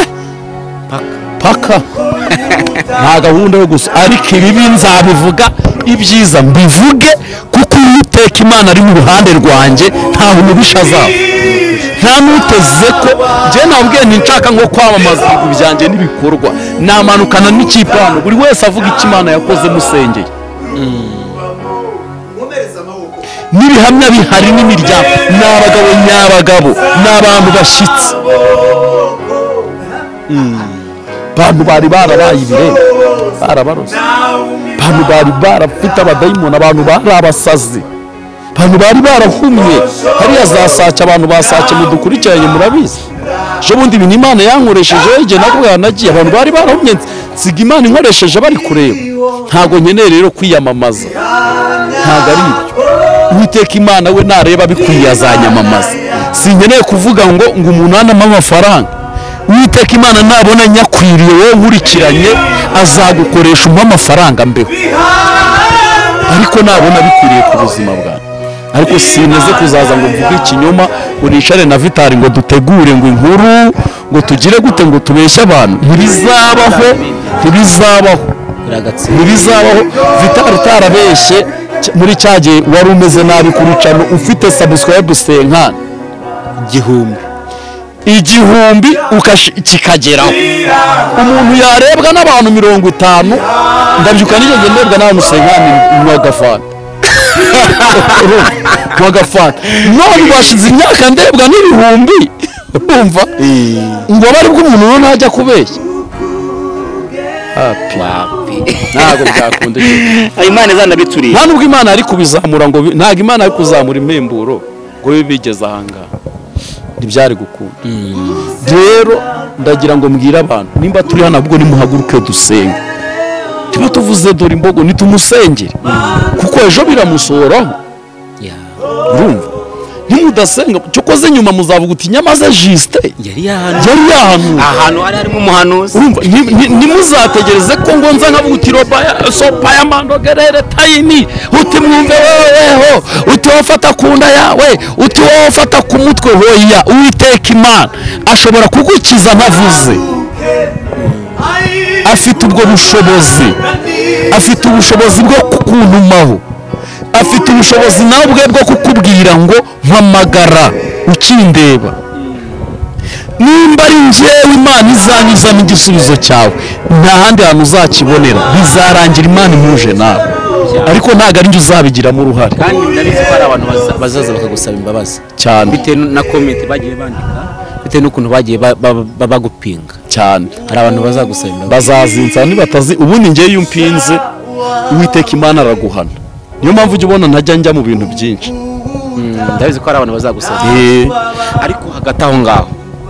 paka nta gahunda yo gusa ariko ibibi nzabivuga ibyiza mbivuge kuko Uwiteka Imana ari mu ruhande rwanjye ntaho umubisha azaba nta n'uteze ko njye nabwiye ntinshaka nko kwamamaza ibintu byanjye n'ibikorwa namanukana n'ikipe hano buri wese avuga icyo Imana yakoze musengeye n'ibihamya bihari n'imiryango ni abagabo nyabagabo ni abantu bashyitsi abantu bari barabaye ibirenge barabarose abantu bari barafite abadayimoni abantu bari abasazi abantu bari barahumye hariya za sake abantu basake mudukurikiranye murabizi ejo bundi ibintu Imana yankoresheje igihe nabwo yanagiye abantu bari barahumye nsiga Imana inkoresheje bari kureba ntabwo nkeneye rero kwiyamamaza ntabwo ari ibyo Uwiteka Imana we nareba bikwiye azanyamamaza sinkeneye kuvuga ngo ngo umuntu anama amafaranga Uwiteka Imana nabona nyakwiriye wowe nkurikiranye azagukoresha umpa amafaranga mbeho ariko nabona bikwiriye ku buzima bwawe ariko sineze kuzaza ngo mvuge ikinyoma ngo nishare na Vitali ngo dutegure ngo inkuru ngo tugire gute ngo tubeshye abantu ntibizabaho ntibizabaho ntibizabaho Vitali utarabeshye muri cyagiye wari umeze nabi kurucano ufite subscribe senkana igihumbi igihumbi kikageraho umuntu yarebwa n'abantu mirongo itanu ndabyuka nigeze ndebwa n'abantu senkana mwagafata mwagafata none bashize imyaka ndebwa n'ibihumbi urumva ngo bari bw'umuntu ntajya kubeshya ntabwo byakunda Imana izanabituriye nta nubwo Imana ari kubizamura ngo ntabwo Imana ari kuzamura impemburo ngo bibe bigeze ahangaha ntibyari gukunda rero ndagira ngo mbwire abantu nimba turi hano ahubwo nimuhaguruke dusenge tuba tuvuze dore imbogo nitumusengere kuko ejo biramusohoraho urumva nimudasenga cyokoze nyuma muzavuga uti nyamaze Justin yari yahantu yari yahantu ahantu hari harimo umuhanuzi urumva nimuzategereze ko ngo nza nkavuga uti robaya sopa ya mandogerere tayini uti mwumve weweho uti wafata ku nda yawe uti wafata ku mutwe hoya Uwiteka Imana ashobora kugukiza ntavuze afite ubwo bushobozi afite ubushobozi bwo kukuntumaho afite ubushobozi nawe bwe bwo kukubwira ngo mpamagara ukindeba nimba ari njyewe Imana izanyuzamo igisubizo cyawe nta handi hantu uzakibonera bizarangira Imana imuje nawe ariko ntabwo ari njye uzabigiramo uruhare kandi ndabizi ko hari abantu bazaza bakagusaba imbabazi cyane bitewe na comment bagiye bandika bitewe n'ukuntu bagiye ba- ba- ba- bagupinga cyane. hari abantu bazagusaba imbabazi Bazazinsa nibatazi ubundi ngewe iyo umpinze Uwiteka Imana araguhana. Niyo mpamvu ujya ubona ntajya njya mu bintu byinshi. ndabizi ko hari abantu bazagusaba Eh, ariko hagati aho ngaho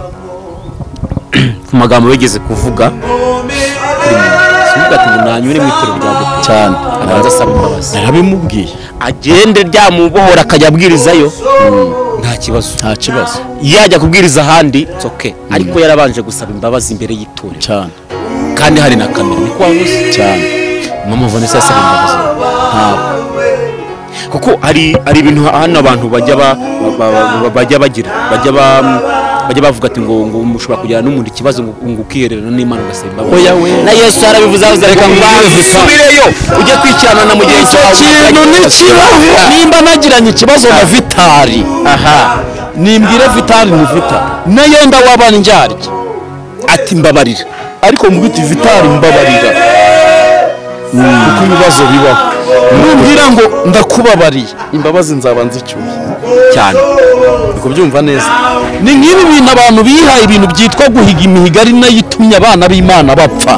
ku magambo wigeze kuvuga sivuga ati ngo nanyure mu ituro rya Adeperi cyane. abanza asaba imbabazi Narabimubwiye. agende ryamubohora akajya abwirizayo nta kibazo Nta kibazo. yajya kubwiriza ahandi it's okay ariko yarabanje gusaba imbabazi imbere y'itorero Cyane. kandi hari na kamera niko wavuze Cyane. mama Vanessa yasaba imbabazi Ntabwo. kuko hari hari ibintu hano abantu bajya ba- ba- ba- bajya bagira bajya ba- bajya bavuga ati ngo ngo mushobora kugira n'umuntu ikibazo ngo ngo ukihererana n'Imana ugasaba imbabazi Oya we. na Yesu yarabivuze aho reka mbasubireyo ujye kwikirana na mugenzi Icyo wawe kintu n'ikibazo. Nimba nagiranye ikibazo na Vitali. aha Nimbwire Vitali ni Vitali. Nayo ndawaba ndyarya. ati mbabarira Ariko mbwite Vitali mbabarira. Kuko ibibazo bibaho. Numbwira ngo ndakubabariye. Imbabazi nzaba nzicyuye. cyane Uko byumva neza. Ni nk'ibi bintu abantu bihaye ibintu byitwa guhiga imihigo ari nayo itumye abana b'Imana bapfa.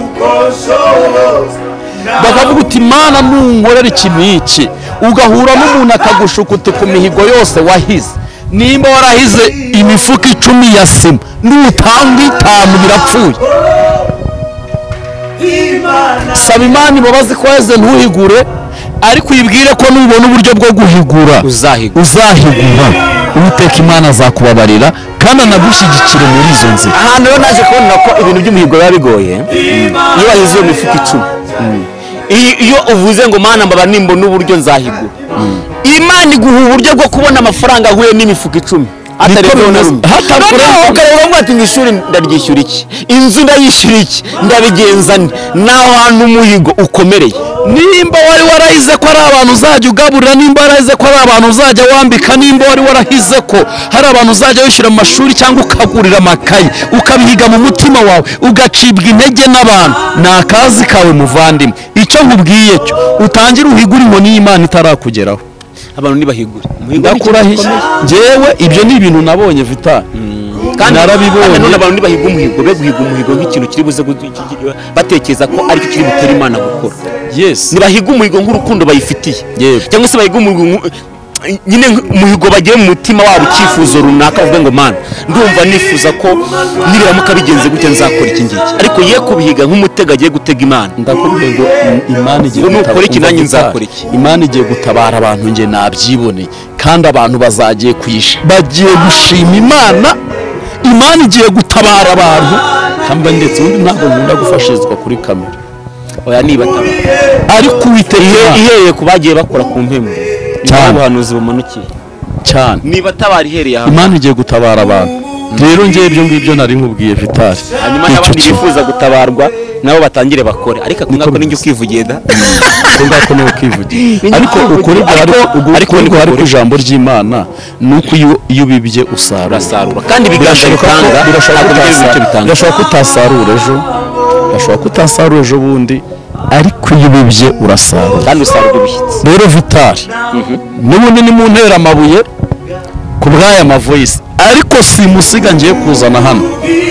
Bakavuga uti Imana nunkorera iki n'iki, ugahura n'umuntu akagushuka uti ku mihigo yose wahize. Nimba warahize imifuka icumi ya sima n'utanga itanu birapfuye. Saba Imana imbabazi ko weze ntuhigure, ariko uyibwire ko nubona uburyo bwo guhigura uzahiga uzahigura. Uwiteka Imana azakubabarira kandi anagushyigikire muri izo nzira. ahantu rero naje kubona ko ibintu by'umuhigo biba bigoye iyo wahize iyo mifuka icumi iyo iyo uvuze ngo mana mbaba nimbona uburyo nzahigura Imana iguha uburyo bwo kubona amafaranga ahuye n'imifuka icumi atareho na rumwe noneho ukareba ngo ati ishuri ndaryishyura iki inzu ndayishyura iki ndabigenza nte naho hantu umuhigo ukomereye Nimba wari warahize ko ari abantu uzajya ugaburira, nimba warahize ko ari abantu uzajya wambika, nimba wari warahize ko hari abantu uzajya wishyura mu mashuri cyangwa ukagurira amakayi, ukabihiga mu mutima wawe ugacibwa intege n'abantu, ni akazi kawe muvandimwe. Icyo nkubwiye cyo utangire uhigure inkoni y'Imana itarakugeraho. abantu ntibahigure Ndakurahiye njyewe ibyo ni ibintu nabonye Vitali. kandi narabibonye. none abantu ntibahiga umuhigo be guhiga umuhigo nk'ikintu kiri buze gu- batekereza ko aricyo kiri butera Imana gukora Yes. ntibahiga umuhigo nk'urukundo bayifitiye Yego. cyangwa se bahiga umuhigo nku- nyine umuhigo bagiye mu mutima wabo icyifuzo runaka bavuga ngo mana ndumva nifuza ko nibiramuka bigenze gutya nzakora iki ngiki ariko ye kubihiga nk'umutego agiye gutega Imana Ndakubwiye ngo Imana igiye Ngo nukora iki nanjye Vitali, nzakora iki? Imana igiye gutabara abantu nge nabyiboneye kandi abantu bazagiye kwisha bagiye gushima Imana. Imana igiye gutabara abantu kandi ndetse undi ntabwo nkunda gufashirizwa kuri kamera, oya nibatabara ariko Uwiteka Imana ihereye ku bagiye bakora ku mpemu Cyane. ubuhanuzi bumanukiye cyane. nibatabara ihereye ahantu Imana igiye gutabara abantu. Rero ngewe ibyo ngibyo nari nkubwiye Vitali. hanyuma Icyo n'abandi kintu. bifuza gutabarwa nabo batangire bakore ariko ako ngako ninjye ukivugenda Ako ngako ni ukwivugira. Ariko ukuri guhari Ariko- ariko ukuri ni guhari ukuri. ku ijambo ry'Imana ni uko iyo iyo ubibye usarura. urasarura kandi ibiganza Birashoboka ko- bitanga birashoboka ntabwo ko bigira utasa- ibice bitanga birashoboka ko utasarura ejo, birashoboka ko utasarura ejo bundi, ariko iyo ubibye urasarura. kandi usarura ibishyitsi Rero Vitali n'ubundi ni mu ntera amabuye ku bw'aya mavoyisi, ariko simusiga ngiye kuzana hano.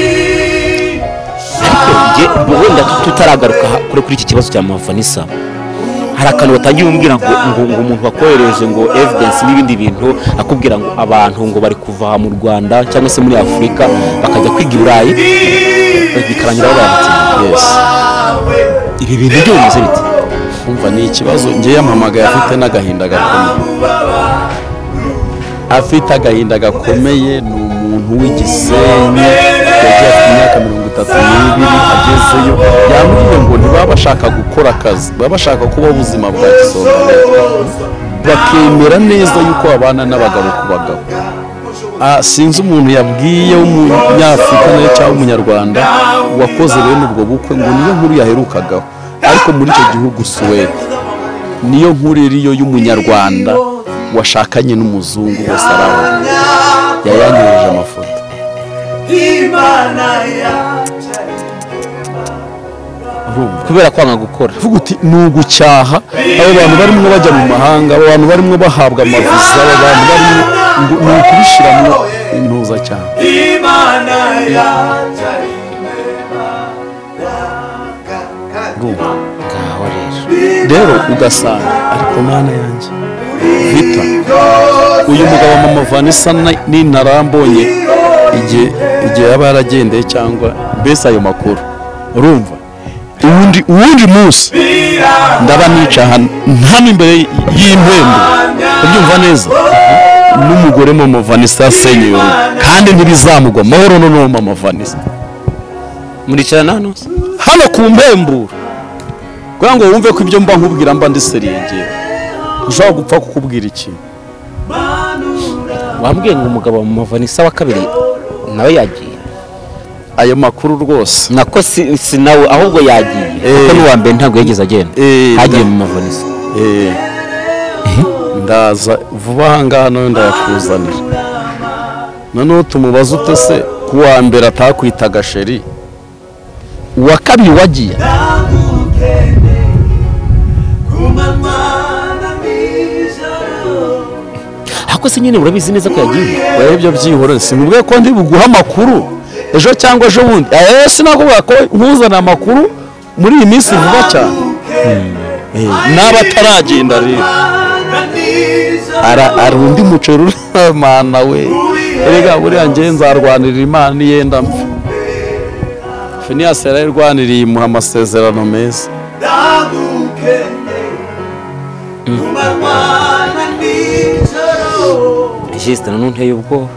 ariko njye wenda tutaragaruka ha- kuri kuri iki kibazo cya Mama Vanessa hari akantu batangiye umbwira ngo ngo ngo umuntu wakohereje ngo evidence n'ibindi bintu akubwira ngo abantu ngo bari kuva aha mu Rwanda cyangwa se muri Afurika bakajya kwiga i Burayi bikarangira babaye Yes. ibi bintu byo bimeze bite Umva ni ikibazo ngiye yampamagaye afite n'agahinda gakomeye, afite agahinda gakomeye. Ni umuntu w'igisenyi yagiye afite imyaka mirongo itatu n'ibiri agezeyo, yambwiye ngo ntibaba bashaka gukora akazi, baba bashaka kubaho ubuzima bwa gisonga, bakemera neza yuko babana n'abagabo ku bagabo. Ah, sinzi umuntu yabwiye w'umunyafurika nawe cyangwa umunyarwanda wakoze bene ubwo bukwe ngo niyo nkuru yaherukagaho, ariko muri icyo gihugu Suwede niyo nkuru iriyo y'umunyarwanda washakanye n'umuzungu bose arabona, yayanyoheje amafoto. kubera kwanga gukora Vuga uti ni ugucyaha abo bantu barimo bajya mu mahanga, abo bantu barimo bahabwa amaviza, abo bantu barimo ngo- ni ukubishyiramo intuza cyane ngaho rero rero ugasanga ariko mana yanjye Vita uyu mugabo mama Vanessa na- nintarambonye igihe igihe yaba yaragendeye cyangwa mbese ayo makuru urumva uwundi uwundi munsi ndaba nica hano hano imbere y'impembe ubyumva neza n'umugore mama Vanessa yasenyeye urugo kandi ntibizamugwa mahoro noneho mama Vanessa muricarana hano hano ku mpemburo kugira ngo wumve ko ibyo mba nkubwira mba ndi seriyengera ushobora gupfa kukubwira ikintu wambwiye ngo umugabo wa mama Vanessa wa kabiri nawe yagiye ayo makuru rwose nako si, si nawe ahubwo yagiye kuko n'uwa mbere ntabwo yigeze agenda Eh, hagiye nda- mama Vanessa eh, ndaza vuba aha ngaha nawe ndayakuzanira noneho tumubaze ute se ku wa mbere atakwitaga sheri uwa kabiri wagiye ariko se nyine urabizi neza ko yagiye oya ibyo byihorere simubwiye ko ndi buguha amakuru ejo cyangwa ejo bundi eh sinakubwira ko nkuzana amakuru muri iyi minsi vuba cyane Eh, n'aba ataragenda rero ara ari undi muceri uri mana we erega buriya njye nzarwanirira imana niyenda mfe Phineas yarayirwaniriye imuha amasezerano meza Justin nunteye ubwoba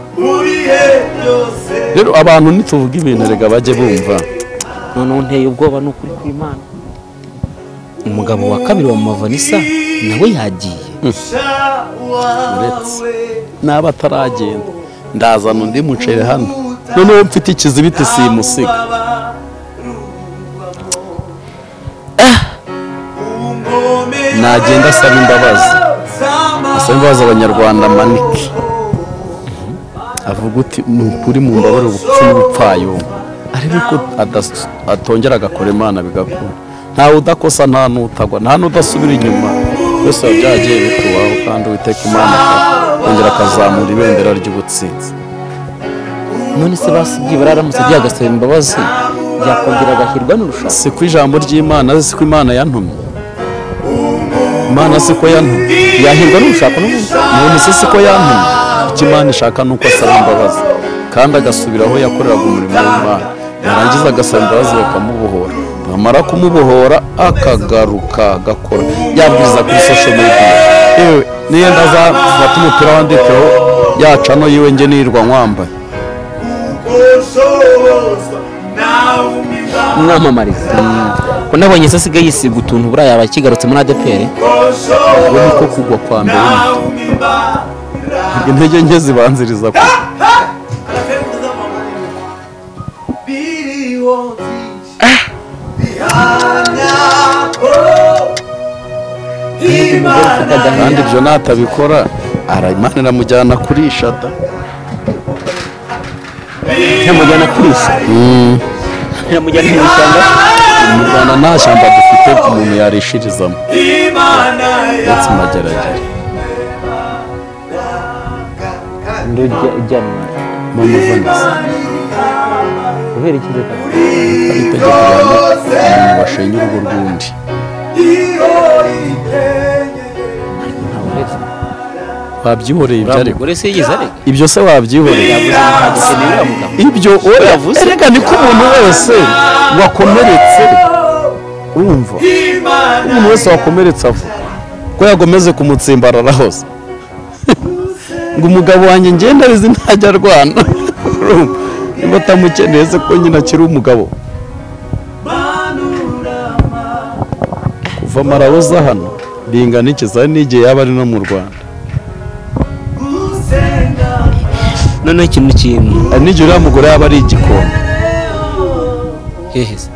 rero abantu nituvuga ibintu erega bajye bumva none unteye ubwoba n'ukuri kw'Imana umugabo wa kabiri wa mama Vanessa nawe yagiye uretse n'aba ataragenda ndazana undi muceri hano noneho mfite ikizibiti simusiga nagenda asaba imbabazi asaba imbabazi abanyarwanda manike avuga uti ni ukuri mu mbabare ubupfu n'ubupfayongo ariko ko adas- atongera agakora imana bigakura ntawe udakosa nta n'utagwa nta n'udasubira inyuma byose biba byagiye bitubaho kandi uwiteka imana akongera akazamura ibendera ry'ubutsinzi none se basibye bararamutse byagasaba imbabazi byakongera agahirwa n'urushaho si ko ijambo ry'imana si ko imana yantumye imana si ko yantumye yahirwa n'urushako n'ubundi none se si ko yantumye icyo imana ishaka ni uko asaba imbabazi kandi agasubira aho yakoreraga umurimo w'imana yarangiza agasaba imbabazi bakamubohora bamara kumubohora akagaruka agakora yabwiriza kuri social media yewe niyenda azafata umupira wanditseho yacano yiwe nge nirwa nkwambaye mwamamariza ko nabonye se asigaye yisiga utuntu buriya yaba akigarutse muri A D P R ubwo niko kugwa kwa mbere intege nke zibanziriza ku kandi ibyo natabikora Imana iramujyana kurisha da ntamujyana kurisha iramujyana mu ishyamba mu Rwanda nta shyamba dufite umuntu yarishirizamo ndetse mageragere ndujyana mama Vanessa kubera ikize ka ari itegeko ryanjye umuntu washenye urugo rw'undi wabyihoreye ibyo ariko gore se yigize ariko ibyo se wabyihoreye yavuze nta gikeneye uriya mugabo ibyo oya erega niko umuntu wese wakomeretse urumva umuntu wese wakomeretse avuga ko yagomeze kumutsimbarara hose ngo umugabo wanjye ngenda abizi ntajya arwana urumva niba atamukeneye se ko nyine akiri umugabo kuva marabuza hano bingana iki za n'igihe yaba ari no mu Rwanda noneho ikintu kintu hari n'igihe uriya mugore yaba ari igikona hehe se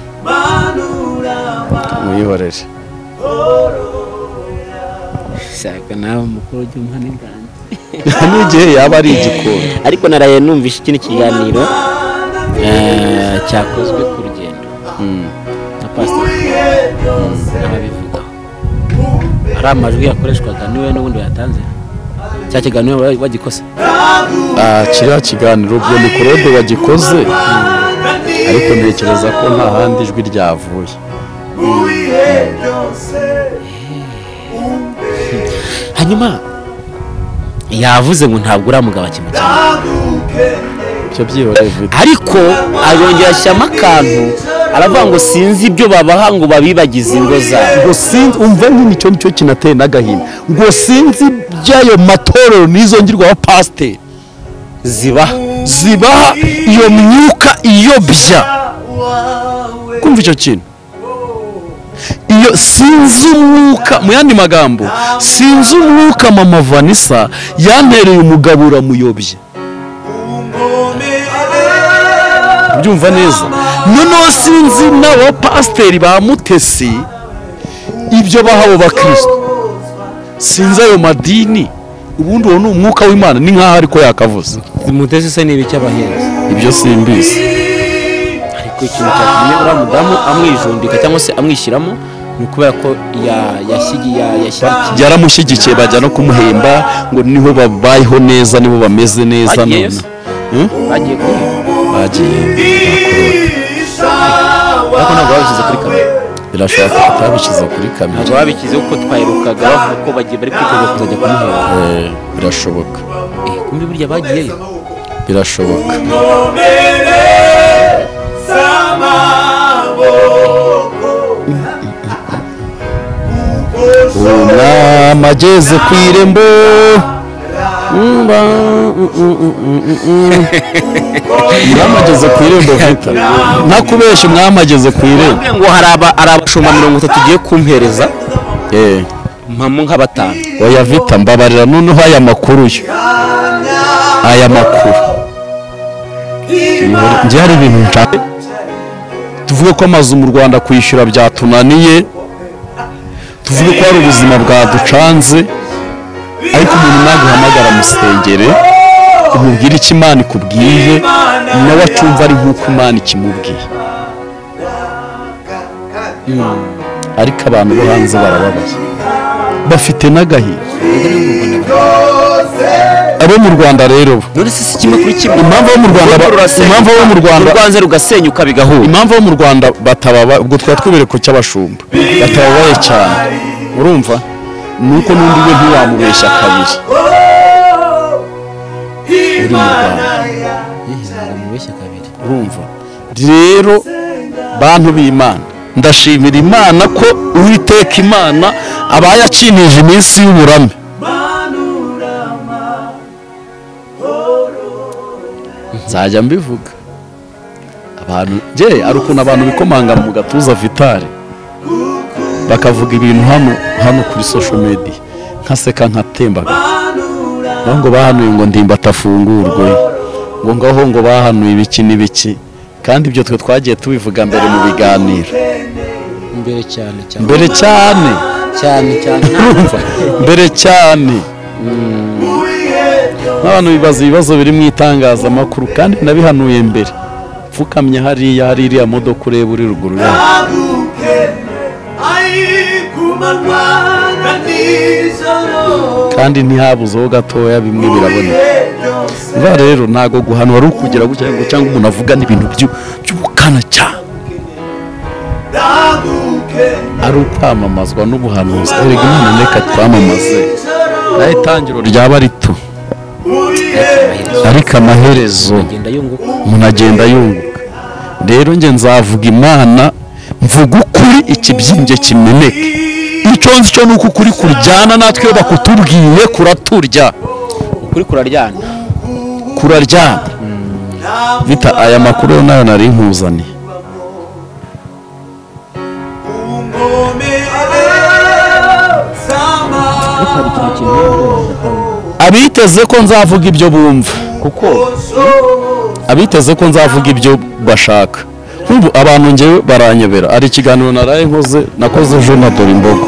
muyihorere shaka nawe mukuru cy'umhane bwanjye n'igihe yaba ari igikona ariko naraye numvishe ikindi kiganiro eh, cyakozwe ku rugendo na pasiteri n'ababivugaho ari amajwi yakoreshwaga niwe n'ubundi yatanze cya kiganiro bagikoze Ah, kiriya kiganiro byo ni Claude wagikoze ariko ntekereza ko nta handi ijwi ryavuye. hanyuma yavuze ngo ntabwo uramugabo akimukira Byo byihoreye vuba. ariko arongera ashyiramo akantu aravuga ngo sinzi ibyo babaha ngo babibagize ingo zabo. Ngo sinzi umva nyine icyo nicyo kinateye n'agahinda. Ngo sinzi by'ayo matorero n'izo ngirwa pasiteri zibaha zibaha iyo myuka iyobya. Kumva icyo kintu? Iyo sinzi umwuka, mu yandi magambo sinzi umwuka mama Vanessa yantereye umugabo uramuyobye. Byumva neza. Noneho sinzi n'abo pasiteri ba Mutesi ibyo bahawe bakristo. Sinzi ayo madini ubundi uwo ni umwuka w'Imana ni nkaho ariko yakavuze. Mutesi se nibi cy'abahenzi Ibyo simbizi. ariko ikintu cyatumye uriya mudamu amwijundika cyangwa se amwishyiramo ni ukubera ko yashyigiye Yaramushyigikiye bajya no kumuhemba ngo niho babayeho neza nibo bameze neza Bagiye none. se? Hmm? bagiye kuri Bagiye ariko ntabwo babishyize kuri kamera birashobora ko batabishyize kuri kamera. ntabwo babishyize kuko twaherukaga bavuga ko bagiye bari kwitegura kuzajya kumuhemba. Eh, birashoboka. Eh, kumbe burya bagiyeyo Birashoboka. Umwami ageze ku irembo. Umwami ageze ku irembo Vita. Ntakubeshya umwami ageze ku irembo. ngo hari aba ari abashumba mirongo itatu ugiye kumpereza Eh, mpamo nka batanu. oya Vita mbabarira noneho aya makuru yo. Aya makuru. Njye hari ibintu nshaka. Tuvuge ko amazu mu Rwanda kwishyura byatunaniye. Tuvuge ko hari ubuzima bwaducanze. Ariko umuntu naguhamagara musengere umubwire icyo Imana ikubwiye nawe acyumva ari nk'uko Imana ikimubwiye. Ariko abantu bo hanze barababaye bafite n'agahinda. Abo mu Rwanda rero none se si kimwe kuri kimwe impamvu bo mu Rwanda impamvu bo mu Rwanda urwanze rugasenyuka bigahura. impamvu bo mu Rwanda batababa ubwo twari twibere ku cy'abashumba batababaye cyane urumva nuko n'undi we ntiwamubeshya kabiri uri mu Rwanda urumva. Rero bantu b'Imana ndashimira Imana ko Uwiteka Imana abayacinije iminsi y'uburame. Nzajya mbivuga abantu je ari ukuntu abantu bikomanga mu gatuza Vitali bakavuga ibintu hano hano kuri social media nkaseka nkatembaga ngo bahanuye ngo ndimba atafungurwe ngo ngaho ngo bahanuye ibiki n'ibiki kandi ibyo twe twagiye tubivuga mbere mu biganiro mbere cyane cyane mbere cyane cyane cyane mbere cyane n'abantu bibaza ibibazo biri mu itangazamakuru kandi nabihanuye mbere pfukamye hariya hari iriya modoka ureba uri ruguru yayo kandi ntihabuzeho gatoya bimwe biraboneka. Biba rero ntago guhanwa ari ukugira gutya ngo cyangwa umuntu avuga n'ibintu by'ubukana cyane ari ukwamamazwa n'ubuhanuzi. Erega Imana reka twamamaze naho itangiro ryaba rito ariko amaherezo umuntu agenda yunguka. Rero njye nzavuga Imana mvuga ukuri ikibyimbye kimeneke. Icyo nzi cyo nuko ukuri kuryana natwe bakutubwiye kuraturya ukuri kuraryana kuraryana Vita aya makuru yo nayo nari nkuzaniye. Abiteze ko nzavuga ibyo bumva kuko abiteze ko nzavuga ibyo bashaka. Ubu abantu ngewe baranyobera. Ari ikiganiro naraye nkoze nakoze ejo na Dore Imbogo.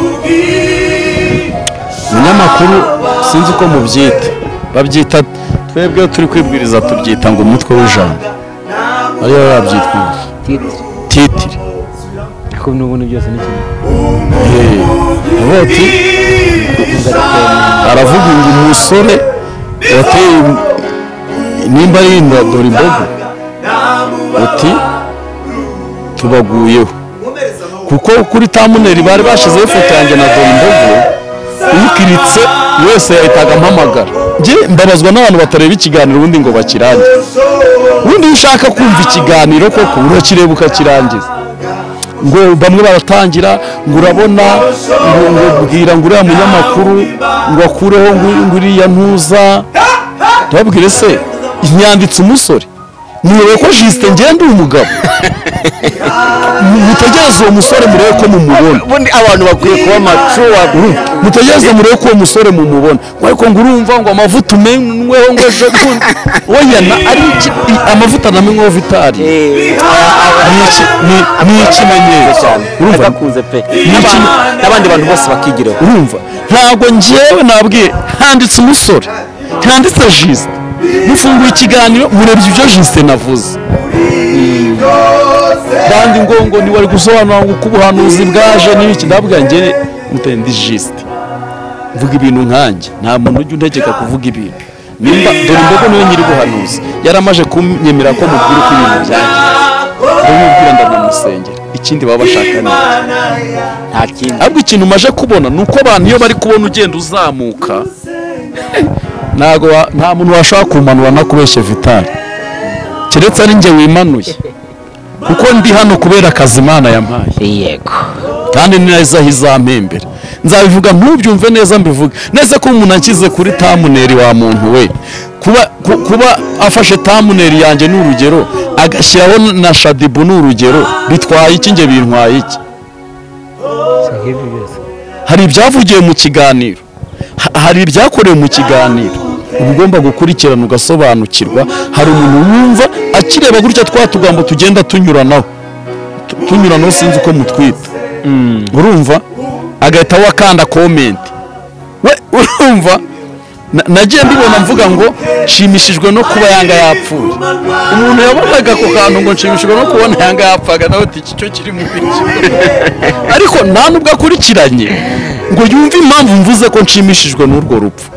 Umunyamakuru sinzi ko mubyita babyita twebwe turi kwibwiriza tubyita ngo umutwe w'ijambo ariyo yabyitwa titiri ko n'ubundi byose ni kimwe. Eh, aravuga ngo umusore wateye nimba ari dore imbogo uti tubaguyeho kuko kuri tamuneri bari bashizeho ifoto yanjye na dore imbogo uyikiritse wese yahitaga ampamagara njye mbabazwa n'abantu batareba ikiganiro ubundi ngo bakirangize ubundi iyo ushaka kumva ikiganiro koko urakireba ukakirangiza ngo bamwe baratangira ngo urabona ngo bwira ngo uriya munyamakuru ngo akureho ngo uriya ntuza ndababwire se inyanditse umusore niwe ko Justin ngende umugabo mutegereze uwo musore murebe ko mumubona ubundi abantu bakwiye kuba macuwa mutegereze murebe ko uwo musore mumubona ariko ngo urumva ngo amavuta umenweho ngo ejo bundi oya na ari amavuta namenweho Vitali ni ikimenyetso cyane urumva akuze pe n'abandi bantu bose bakigiraho urumva ntabwo njyewe nabwiye handitse umusore handitse Justin mufunguye ikiganiro murebye ibyo Justin navuze kandi ngo ngo ni wari gusobanura ngo kubuhanuzi bwaje n'iki ndabwira nge mutendi Justin mvuga ibintu nkanjye nta muntu ujya untegeka kuvuga ibintu nimba dore imbogo niwe nyiri buhanuzi yaramaje kunyemera ko mubwira uko ibintu byanjye ndamubwira ndamusengera ikindi baba bashaka nta kindi ahubwo ikintu maje kubona ni uko abantu iyo bari kubona ugenda uzamuka ntago nta muntu washaka kumanura no kubeshya Vitali keretse ari njye wimanuye kuko ndi hano kubera akazi Imana yampaye yego kandi ni neza hizampembera nzabivuga ntubyumve neza mbivuga neza ko umuntu akize kuri tamuneri wa muntu we kuba kuba afashe tamuneri yanjye n'urugero agashyiraho na Shadibu n'urugero bitwaye iki nge bintwaye iki hari ibyavugiye mu kiganiro hari ibyakorewe mu kiganiro uba ugomba gukurikirana ugasobanukirwa hari umuntu wumva akireba gutya twa tugambo tugenda tunyuranaho tunyuranaho sinzi uko mutwita urumva agahita wakanda komenti we urumva nagiye mbibona mvuga ngo nshimishijwe no kuba Yanga yapfuye umuntu yabonaga ako kantu ngo nshimishijwe no kubona Yanga yapfaga nawe uti iki cyo kiri mu biki ariko nta nubwo akurikiranye ngo yumve impamvu mvuze ko nshimishijwe n'urwo rupfu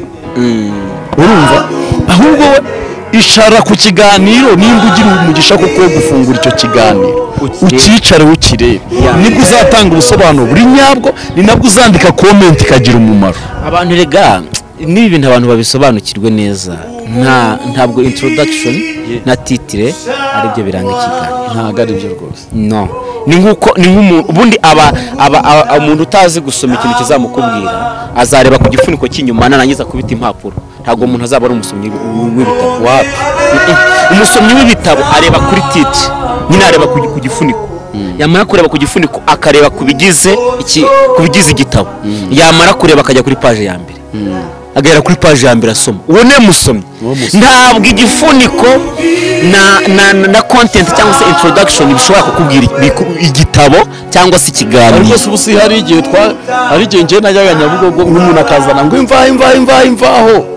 urumva ahubwo ishara ku kiganiro nimba ugira umugisha kuko gufungura icyo kiganiro ukicare ukirebe nibwo uzatanga ubusobanuro buri nyabwo ni nabwo uzandika comment ikagira umumaro abantu rega nibi bintu abantu babisobanukirwe neza nta ntabwo introduction na titre ari byo biranga ikiganiro ntago ari byo rwose no ni nkuko ni nk'umuntu ubundi aba aba umuntu utazi gusoma ikintu kizamukubwira azareba ku gifuniko cy'inyuma narangiza kubita impapuro ntago umuntu azaba ari umusomyi w'ibitabo wapi umusomyi w'ibitabo areba kuri titre nyine areba ku gifuniko yamara kureba ku gifuniko akareba kubigize iki kubigize igitabo yamara kureba akajya kuri page ya mbere agera kuri page ya mbere asoma uwo ne musomyi ntabwo igifuniko na na na content cyangwa se introduction bishobora kukubwira igitabo cyangwa se ikiganiro ariko se ubusi hari igihe twa hari igihe ngiye najyaga Nyabugogo n'umuntu akazana ngo imva imva imva imvaho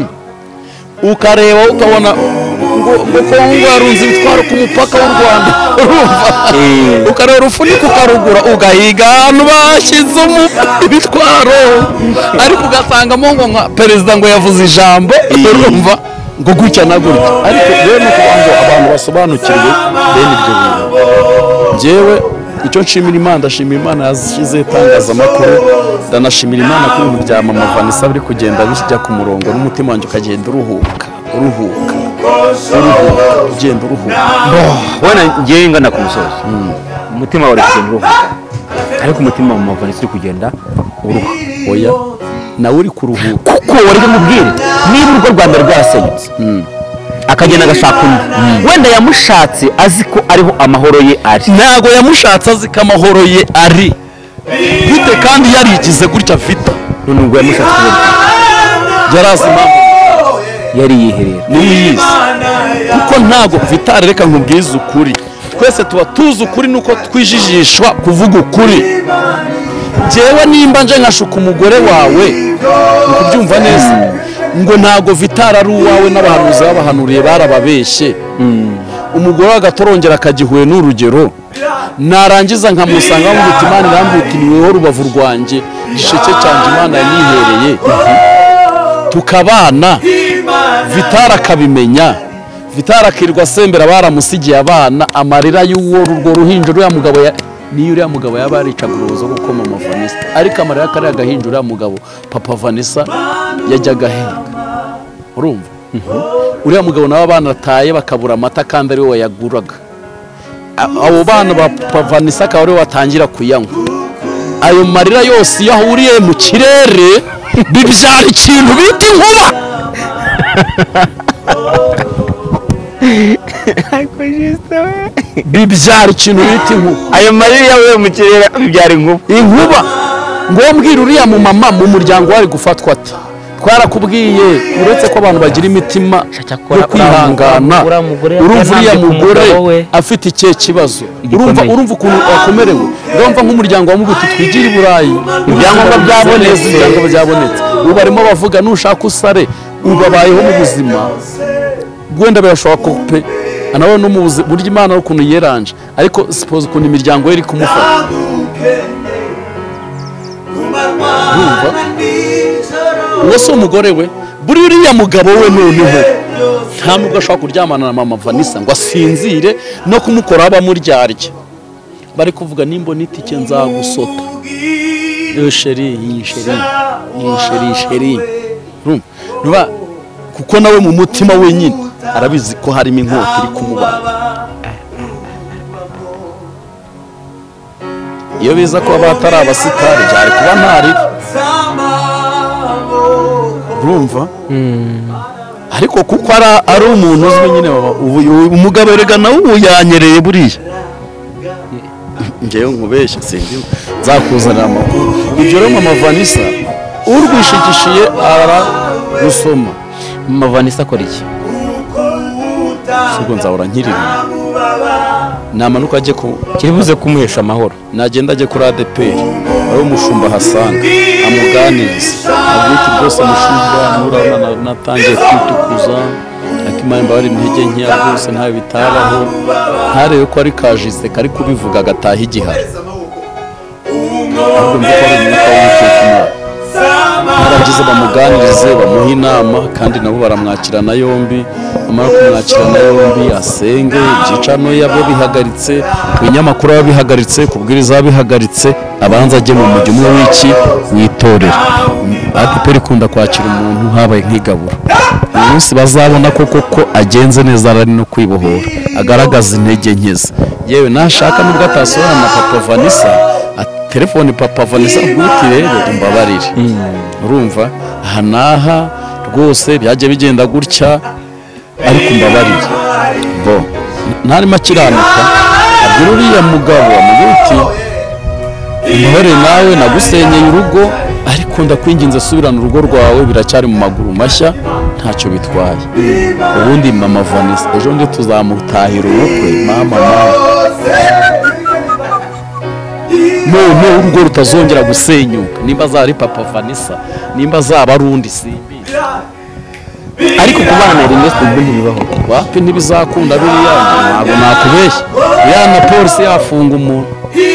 ukareba ukabona ngo ngo ngo arunze bitwara ku mupaka w'u Rwanda urumva ukareba urufuniko ukarugura ugahiga ahantu bashyize ibitwaro ariko ugasangamo ngo nka perezida ngo yavuze ijambo urumva ngo gutya na gutya ariko rero ni ukuvuga ngo abantu basobanukirwe bene ibyo bintu njyewe icyo nshimira Imana ndashimira Imana yashyize itangazamakuru ndanashimira Imana ko ibintu bya Mama Vanessa biri kugenda bijya ku murongo n'umutima wanjye ukagenda uruhuka uruhuka uruhuka ugenda uruhuka wana ngiye ngana ku musozi umutima wari kugenda uruhuka ariko umutima wa Mama Vanessa uri kugenda uruhuka oya nawe uri kuruhuka kuko wari kumubwira niba urugo rwa mbere rwarasenyutse akagenda agashaka undi wenda yamushatse azi ko ariho amahoro ye ari ntago yamushatse azi ko amahoro ye ari gute kandi yarigize gutya Vita none ubwo yamushatse yarazi impamvu yari yiherera niyizi kuko ntago Vitali reka nkubwize ukuri twese tuba tuzi ukuri nuko twijijishwa kuvuga ukuri jewe nimba nje nkashuka umugore wawe ukubyumva neza ngo ntago Vitali ari uwawe n'abahanuzi babahanuriye barababeshye umugore agatorongera akagihuye n'urugero narangiza nkamusanga mu Imana irambwira ni weho rubavu rwanjye gisheke cyanje Imana yanihereye tukabana Vitara akabimenya, Vitara akirirwa asembera baramusigiye abana, amarira y'uwo urwo ruhinja uriya mugabo ya niyo uriya mugabo yaba yaricaga urubozo gukoma mama Vanessa, ariko amarira kariya gahinja uriya mugabo papa Vanessa yajyaga ahenga, urumva uriya mugabo nawe abana ataye bakabura amata kandi ari we wayaguraga, abo bana ba papa Vanessa akaba ari we watangira kuyanywa. Ayo marira yose iyo ahuriye mu kirere bibyara ikintu bita inkuba. Bibyara ikintu bita inkuba. Ayo marira yawe mu kirere bibyara inkuba. Inkuba ngo mbwira uriya mu mama mu muryango wari gufatwa ati twarakubwiye uretse ko abantu bagira imitima yo kwihangana, urumva uriya mugore afite ikihe kibazo, urumva urumva ukuntu akomerewe, urumva nk'umuryango wa muguti twigira i Burayi ibyangombwa byabonetse, ibyangombwa byabonetse ubu barimo bavuga nushaka usare ubabayeho mu buzima gwenda birashoboka ko pe anawe no mu buryo Imana ukuntu yeranje, ariko suppose ukuntu imiryango ye iri kumufata. Urumva uwo si umugore we, buri uriya mugabo we noneho nta nubwo ashobora kuryamana na mama Vanessa ngo asinzire no kumukora abamuryarya. Bari kuvuga nimba nitike nzagusota yo sheri yisheri yisheri sheri, urumva kuko nawe mu mutima wenyine arabizi ko harimo inkota iri kumubana. Iyo biza ko abatari abasitari byari kuba ntari, urumva ariko kuko ari umuntu uzwi nyine umugabo erega nawe ubu yanyereye buriya ngewe nkubeshya sindi nzakuzanira amakuru. Ibyo rero mama Vanessa urwishigishiye ara gusoma. Mama Vanessa akora iki? Sugo nzahora nkirira namanuka ajye ku kiribuze kumuhesha amahoro, nagenda ajye kuri A D P ari umushumba Hasanga amuganiriza abwite byose mushumba murana natangiye kwitukuza akimanye bari intege nkiya rwose nta bitabaho, ntarebe ko ari kajize kari kubivuga agataha igihari, ahubwo mbiko ari umwuka w'umutekano baragize bamuganirize bamuha inama kandi nabo baramwakirana yombi, amara kumwakirana yombi asenge ibyicano yabo bihagaritse, ibinyamakuru babihagaritse, kubwiriza babihagaritse, abanza ajye mu mujyi umwe w'iki witorera. A D P ikunda kwakira umuntu habaye nk'igaburo, uyu munsi bazabona koko ko agenze neza ari no kwibohora agaragaza intege nkeza, yewe nashaka nubwo atasohora na papa Vanessa telefone papa Vanessa bwuti rero umbabarire. Urumva aha naha rwose byaje bigenda gutya ariko umbabarire bo ntari makiranuka abwira uriya mugabo amuguti umubare nawe nagusenyeye urugo ariko ndakwinginze subirana urugo rwawe biracyari mu maguru mashya ntacyo bitwaye. Ubundi mama Vanessa ejo ndi tuzamutahira ubukwe mama nawe none urugo rutazongera gusenyuka, nimba zari papa Vanessa nimba zaba rundi simbi, ariko kubana Ernest ubwo ntibibaho wapi ntibizakunda biriya ntabwo nakubeshya ya na polisi yafunga umuntu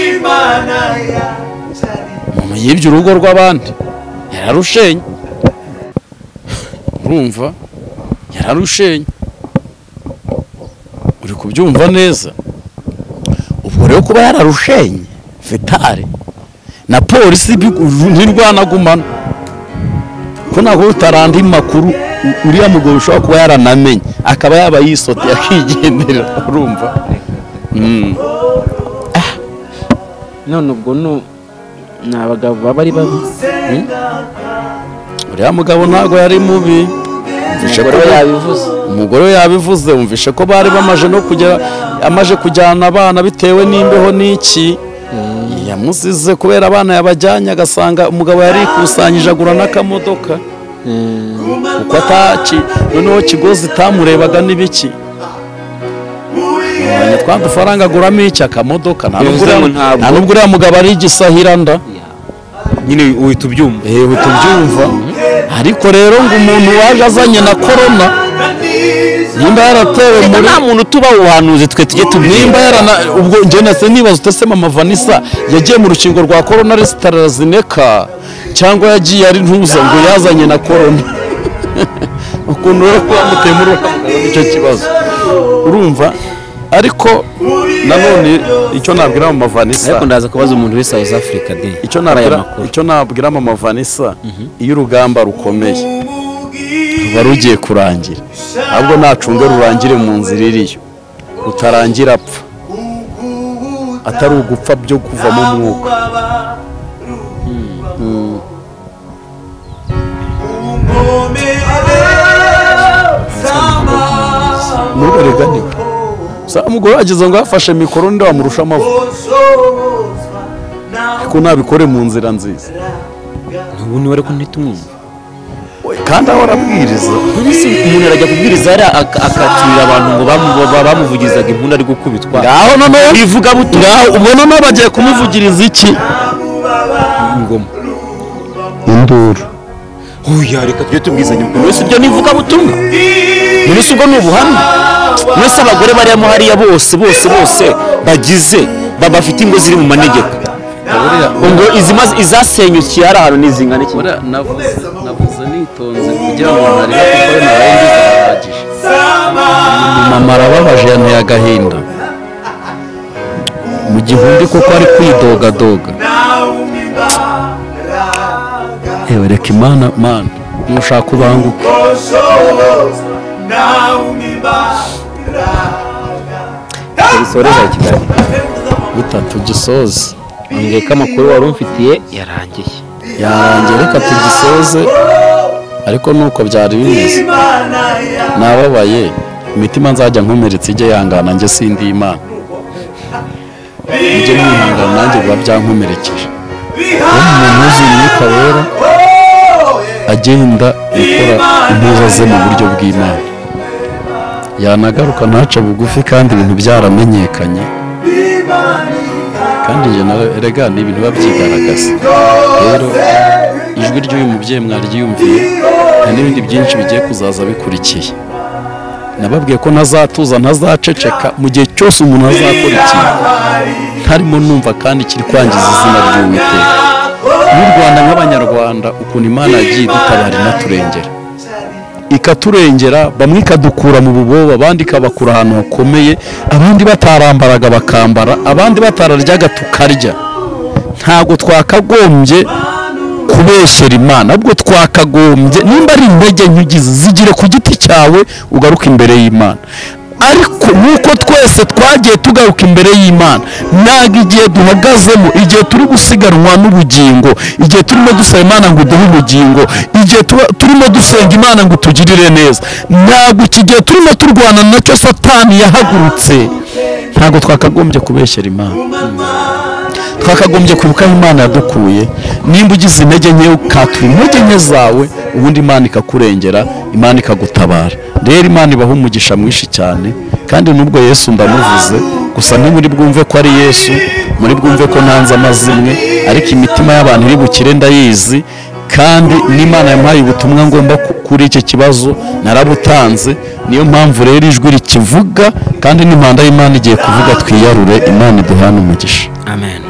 mama yibye urugo rw'abandi yararushenye, urumva yararushenye uri kubyumva neza. Ubwo rero kuba yararushenye Vitari na polisi ntirwanagumana ko ntabwo utarandi makuru uriya mugabo ushobora kuba yaranamenye akaba yaba yisoteye akigendera, urumva none ubwo ni abagabo baba ari babi. uriya mugabo ntabwo yari mubi, umugore we yabivuze, wumvishe ko bari bamaje no kugera amaje kujyana abana bitewe n'imbeho n'iki yamuzize kubera abana yabajyanye agasanga umugabo yari ikusanyije agura n'akamodoka uko ataci noneho Kigozi itamurebaga n'ibiki twa dufaranga aguramo iki akamodoka, nta nubwo uriya mugabo ari igisahiranda nyine uhita ubyumva uhita ubyumva. Ariko rero ngo umuntu waje azanye na korona nimba yaratewe muri nta muntu tuba ubuhanuzi twe tujye nimba yarana ubwo njye nase nibaza utese mama Vanessa yagiye mu rukingo rwa corona AstraZeneca cyangwa yagiye ari ntuza ngo yazanye na corona ukuntu rero bamuteye muri icyo kibazo urumva ariko nanone icyo nabwira mu Vanessa ariko ndaza kubaza umuntu w'i South Africa de icyo nabwira icyo nabwira mu Vanessa iyo urugamba rukomeye ruba rugiye kurangira ahubwo nacunge rurangire mu nzira iriyo utarangira apfa atari ugupfa byo kuvamo umwuka mubereganiwe sa umugore ageze ngo afashe mikoro ndi wamurusha amavuta ko nabikore mu nzira nziza ubu ni wari ko ntitumwumva kandi aho arabwiriza polisi umuntu arajya kubwiriza ari akaturira abantu ngo bamuvugizaga impundu ari gukubitwa ngaho none bivuga butumwa ubwo none bagiye kumuvugiriza iki ingoma induru oya reka tujye tubwizanya ukuri wese ibyo nivuga butumwa mwese ubwo ni ubuhamya mwese abagore barimo hariya bose bose bose bagize bafite ingo ziri mu manegeka ngo izasenyukiye ari ahantu n'izingana iki navuze nitonze kugira ngo ntarebe kuko we nawe ndizahagije mama arababaje yanteye agahinda mu gihundi kuko ari kwidogadoga yewe reka imana mana nushaka ubanguke gisoreza ikigali bitatu gisoze mbwiye ko amakuru wari umfitiye yarangiye yarangiye reka tugisoze ariko nuko byari bimeze nababaye imitima nzajya nkomeretsa ijye yangana njye sindi imana njye mwihangana nanjye biba byankomerekeje uwo umuntu wuzuye umwuka wera agenda gukora impuza ze mu buryo bw'imana yanagaruka ntace bugufi kandi ibintu byaramenyekanye kandi njye nawe erega ni ibintu biba byigaragaza rero ijwi ry'uyu mubyeyi mwaryiyumviye hari n'ibindi byinshi bigiye kuzaza bikurikiye nababwiye ko ntazatuza ntazaceceka mu gihe cyose umuntu azakora ikintu ntarimo numva kandi kiri kwangiza izina ry'Uwiteka n'u Rwanda nk'abanyarwanda ukuntu Imana yagiye idutabara inaturengera ikaturengera bamwe ikadukura mu buboba abandi ikabakura ahantu hakomeye abandi batarambaraga bakambara abandi batararyaga tukarya ntabwo twakagombye kubeshyera Imana ahubwo twakagombye nimba ari intege nkugize zigire ku giti cyawe ugaruka imbere y'Imana ariko nuko twese twagiye tugaruka imbere y'Imana ntabwo igihe duhagazemo igihe turi gusiganwa n'ubugingo igihe turimo dusaba Imana ngo duhe ubugingo igihe turimo dusenga Imana ngo tugirire neza ntabwo iki gihe turimo turwana nacyo Satani yahagurutse ntabwo twakagombye kubeshyera Imana twakagombye kwibuka aho Imana yadukuye nimba ugize intege nke ukatura intege nke zawe ubundi Imana ikakurengera Imana ikagutabara rero Imana ibaha umugisha mwinshi cyane kandi nubwo Yesu ndamuvuze gusa ntimuri bwumve ko ari Yesu muri bwumve ko ntanze amazimwe ariko imitima y'abantu iri bukire ndayizi kandi n'Imana yampaye ubutumwa ngomba kuri iki kibazo narabutanze niyo mpamvu rero ijwi rikivuga kandi n'impanda y'Imana igiye kuvuga twiyarure Imana iduhane umugisha amen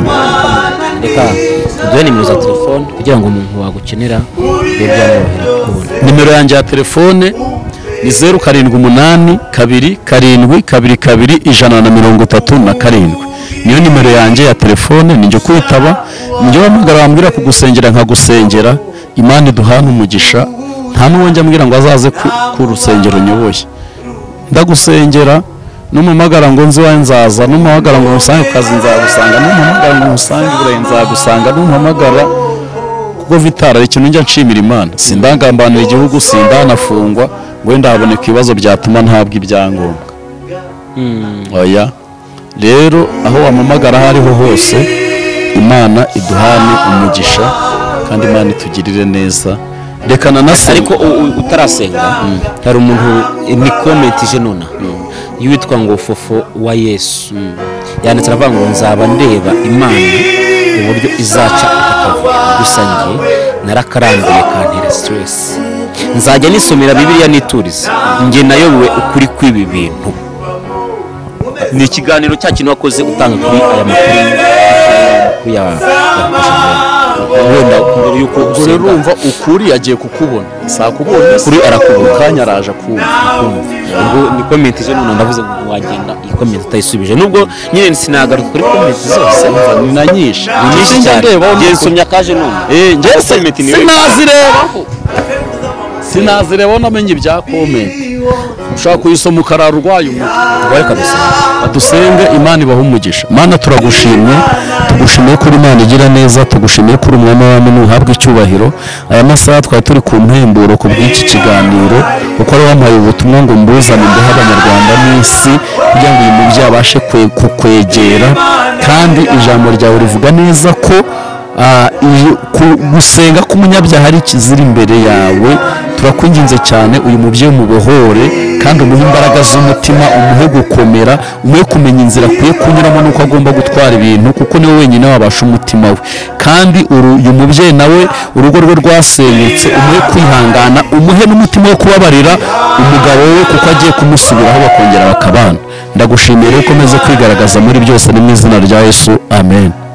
reka duhe nimero za telefone kugira ngo umuntu wagukenera byamworohera kubona nimero yanjye ya telefone ni zeru karindwi umunani kabiri karindwi kabiri kabiri ijana na mirongo itatu na karindwi niyo nimero yanjye ya telefone ninjye kwitaba ninjye wamagara wambwira kugusengera nkagusengera Imana iduhane umugisha nta n'uwo njya ambwira ngo azaze ku rusengero nyoboye ndagusengera n'umumagara ngo nzi wawe nzaza n'umumagara ngo musange ku kazi nzagusanga n'umumagara ngo musange iburayi nzagusanga n'umumagara kuko vitara ikintu njya nshimira Imana sindangambanira igihugu sindanafungwa wenda haboneka ibibazo byatuma ntabwo ibyangombwa oya rero aho wamamagara aho ariho hose Imana iduhane umugisha kandi Imana itugirire neza reka nanase ariko utarasenga hari umuntu ni comment ije nona yitwa ngo Fofo wa Yesu yanditse aravuga ngo nzaba ndeba Imana uburyo izaca gusa njye narakarambiye kantera stress nzajya nisomera Bibiliya nituriza njye nayobewe ukuri kw'ibi bintu ni ikiganiro cya kintu wakoze utanga kuri aya makuru ya wenda mbere yuko ubwo rero urumva ukuri agiye kukubona saa kubonye Ukuri arakubona. kanya araje kumva ubwo ni comment zo none ndavuze ngo wagenda iyi comment utayisubije nubwo nyine sinagaruka kuri comment zose ni na nyinshi ni nyinshi cyane ndeba ngiye nsomya kaje none eh njye comment ni we sinazirebaho sinazirebaho namenye ibya comment ushaka kuyisoma ukarara urwaye umutwe urwaye kabisa dusenge Imana ibaha umugisha Mana turagushimye tugushimiye kuri Imana igira neza tugushimiye kuri umwami w'abami n'uhabwa icyubahiro aya masaha twari turi ku mpemburo ku bw'iki kiganiro kuko ari wampaye ubutumwa ngo mbuzane imbeho abanyarwanda n'isi kugira ngo uyu mubyeyi abashe kukwegera kandi ijambo ryawe rivuga neza ko gusenga k'umunyabyaha ari ikizira imbere yawe turakwinginze cyane uyu mubyeyi umubohore kandi umuhe imbaraga z'umutima umuhe gukomera umuhe kumenya inzira akwiye kunyuramo n'uko agomba gutwara ibintu kuko niwe wenyine wabasha umutima we kandi uyu mubyeyi nawe urugo rwe rwasenyutse umuhe kwihangana umuhe n'umutima wo kubabarira umugabo we kuko agiye kumusubiraho bakongera bakabana ndagushimiye rero ukomeze kwigaragaza muri byose ni mu izina rya Yesu amen.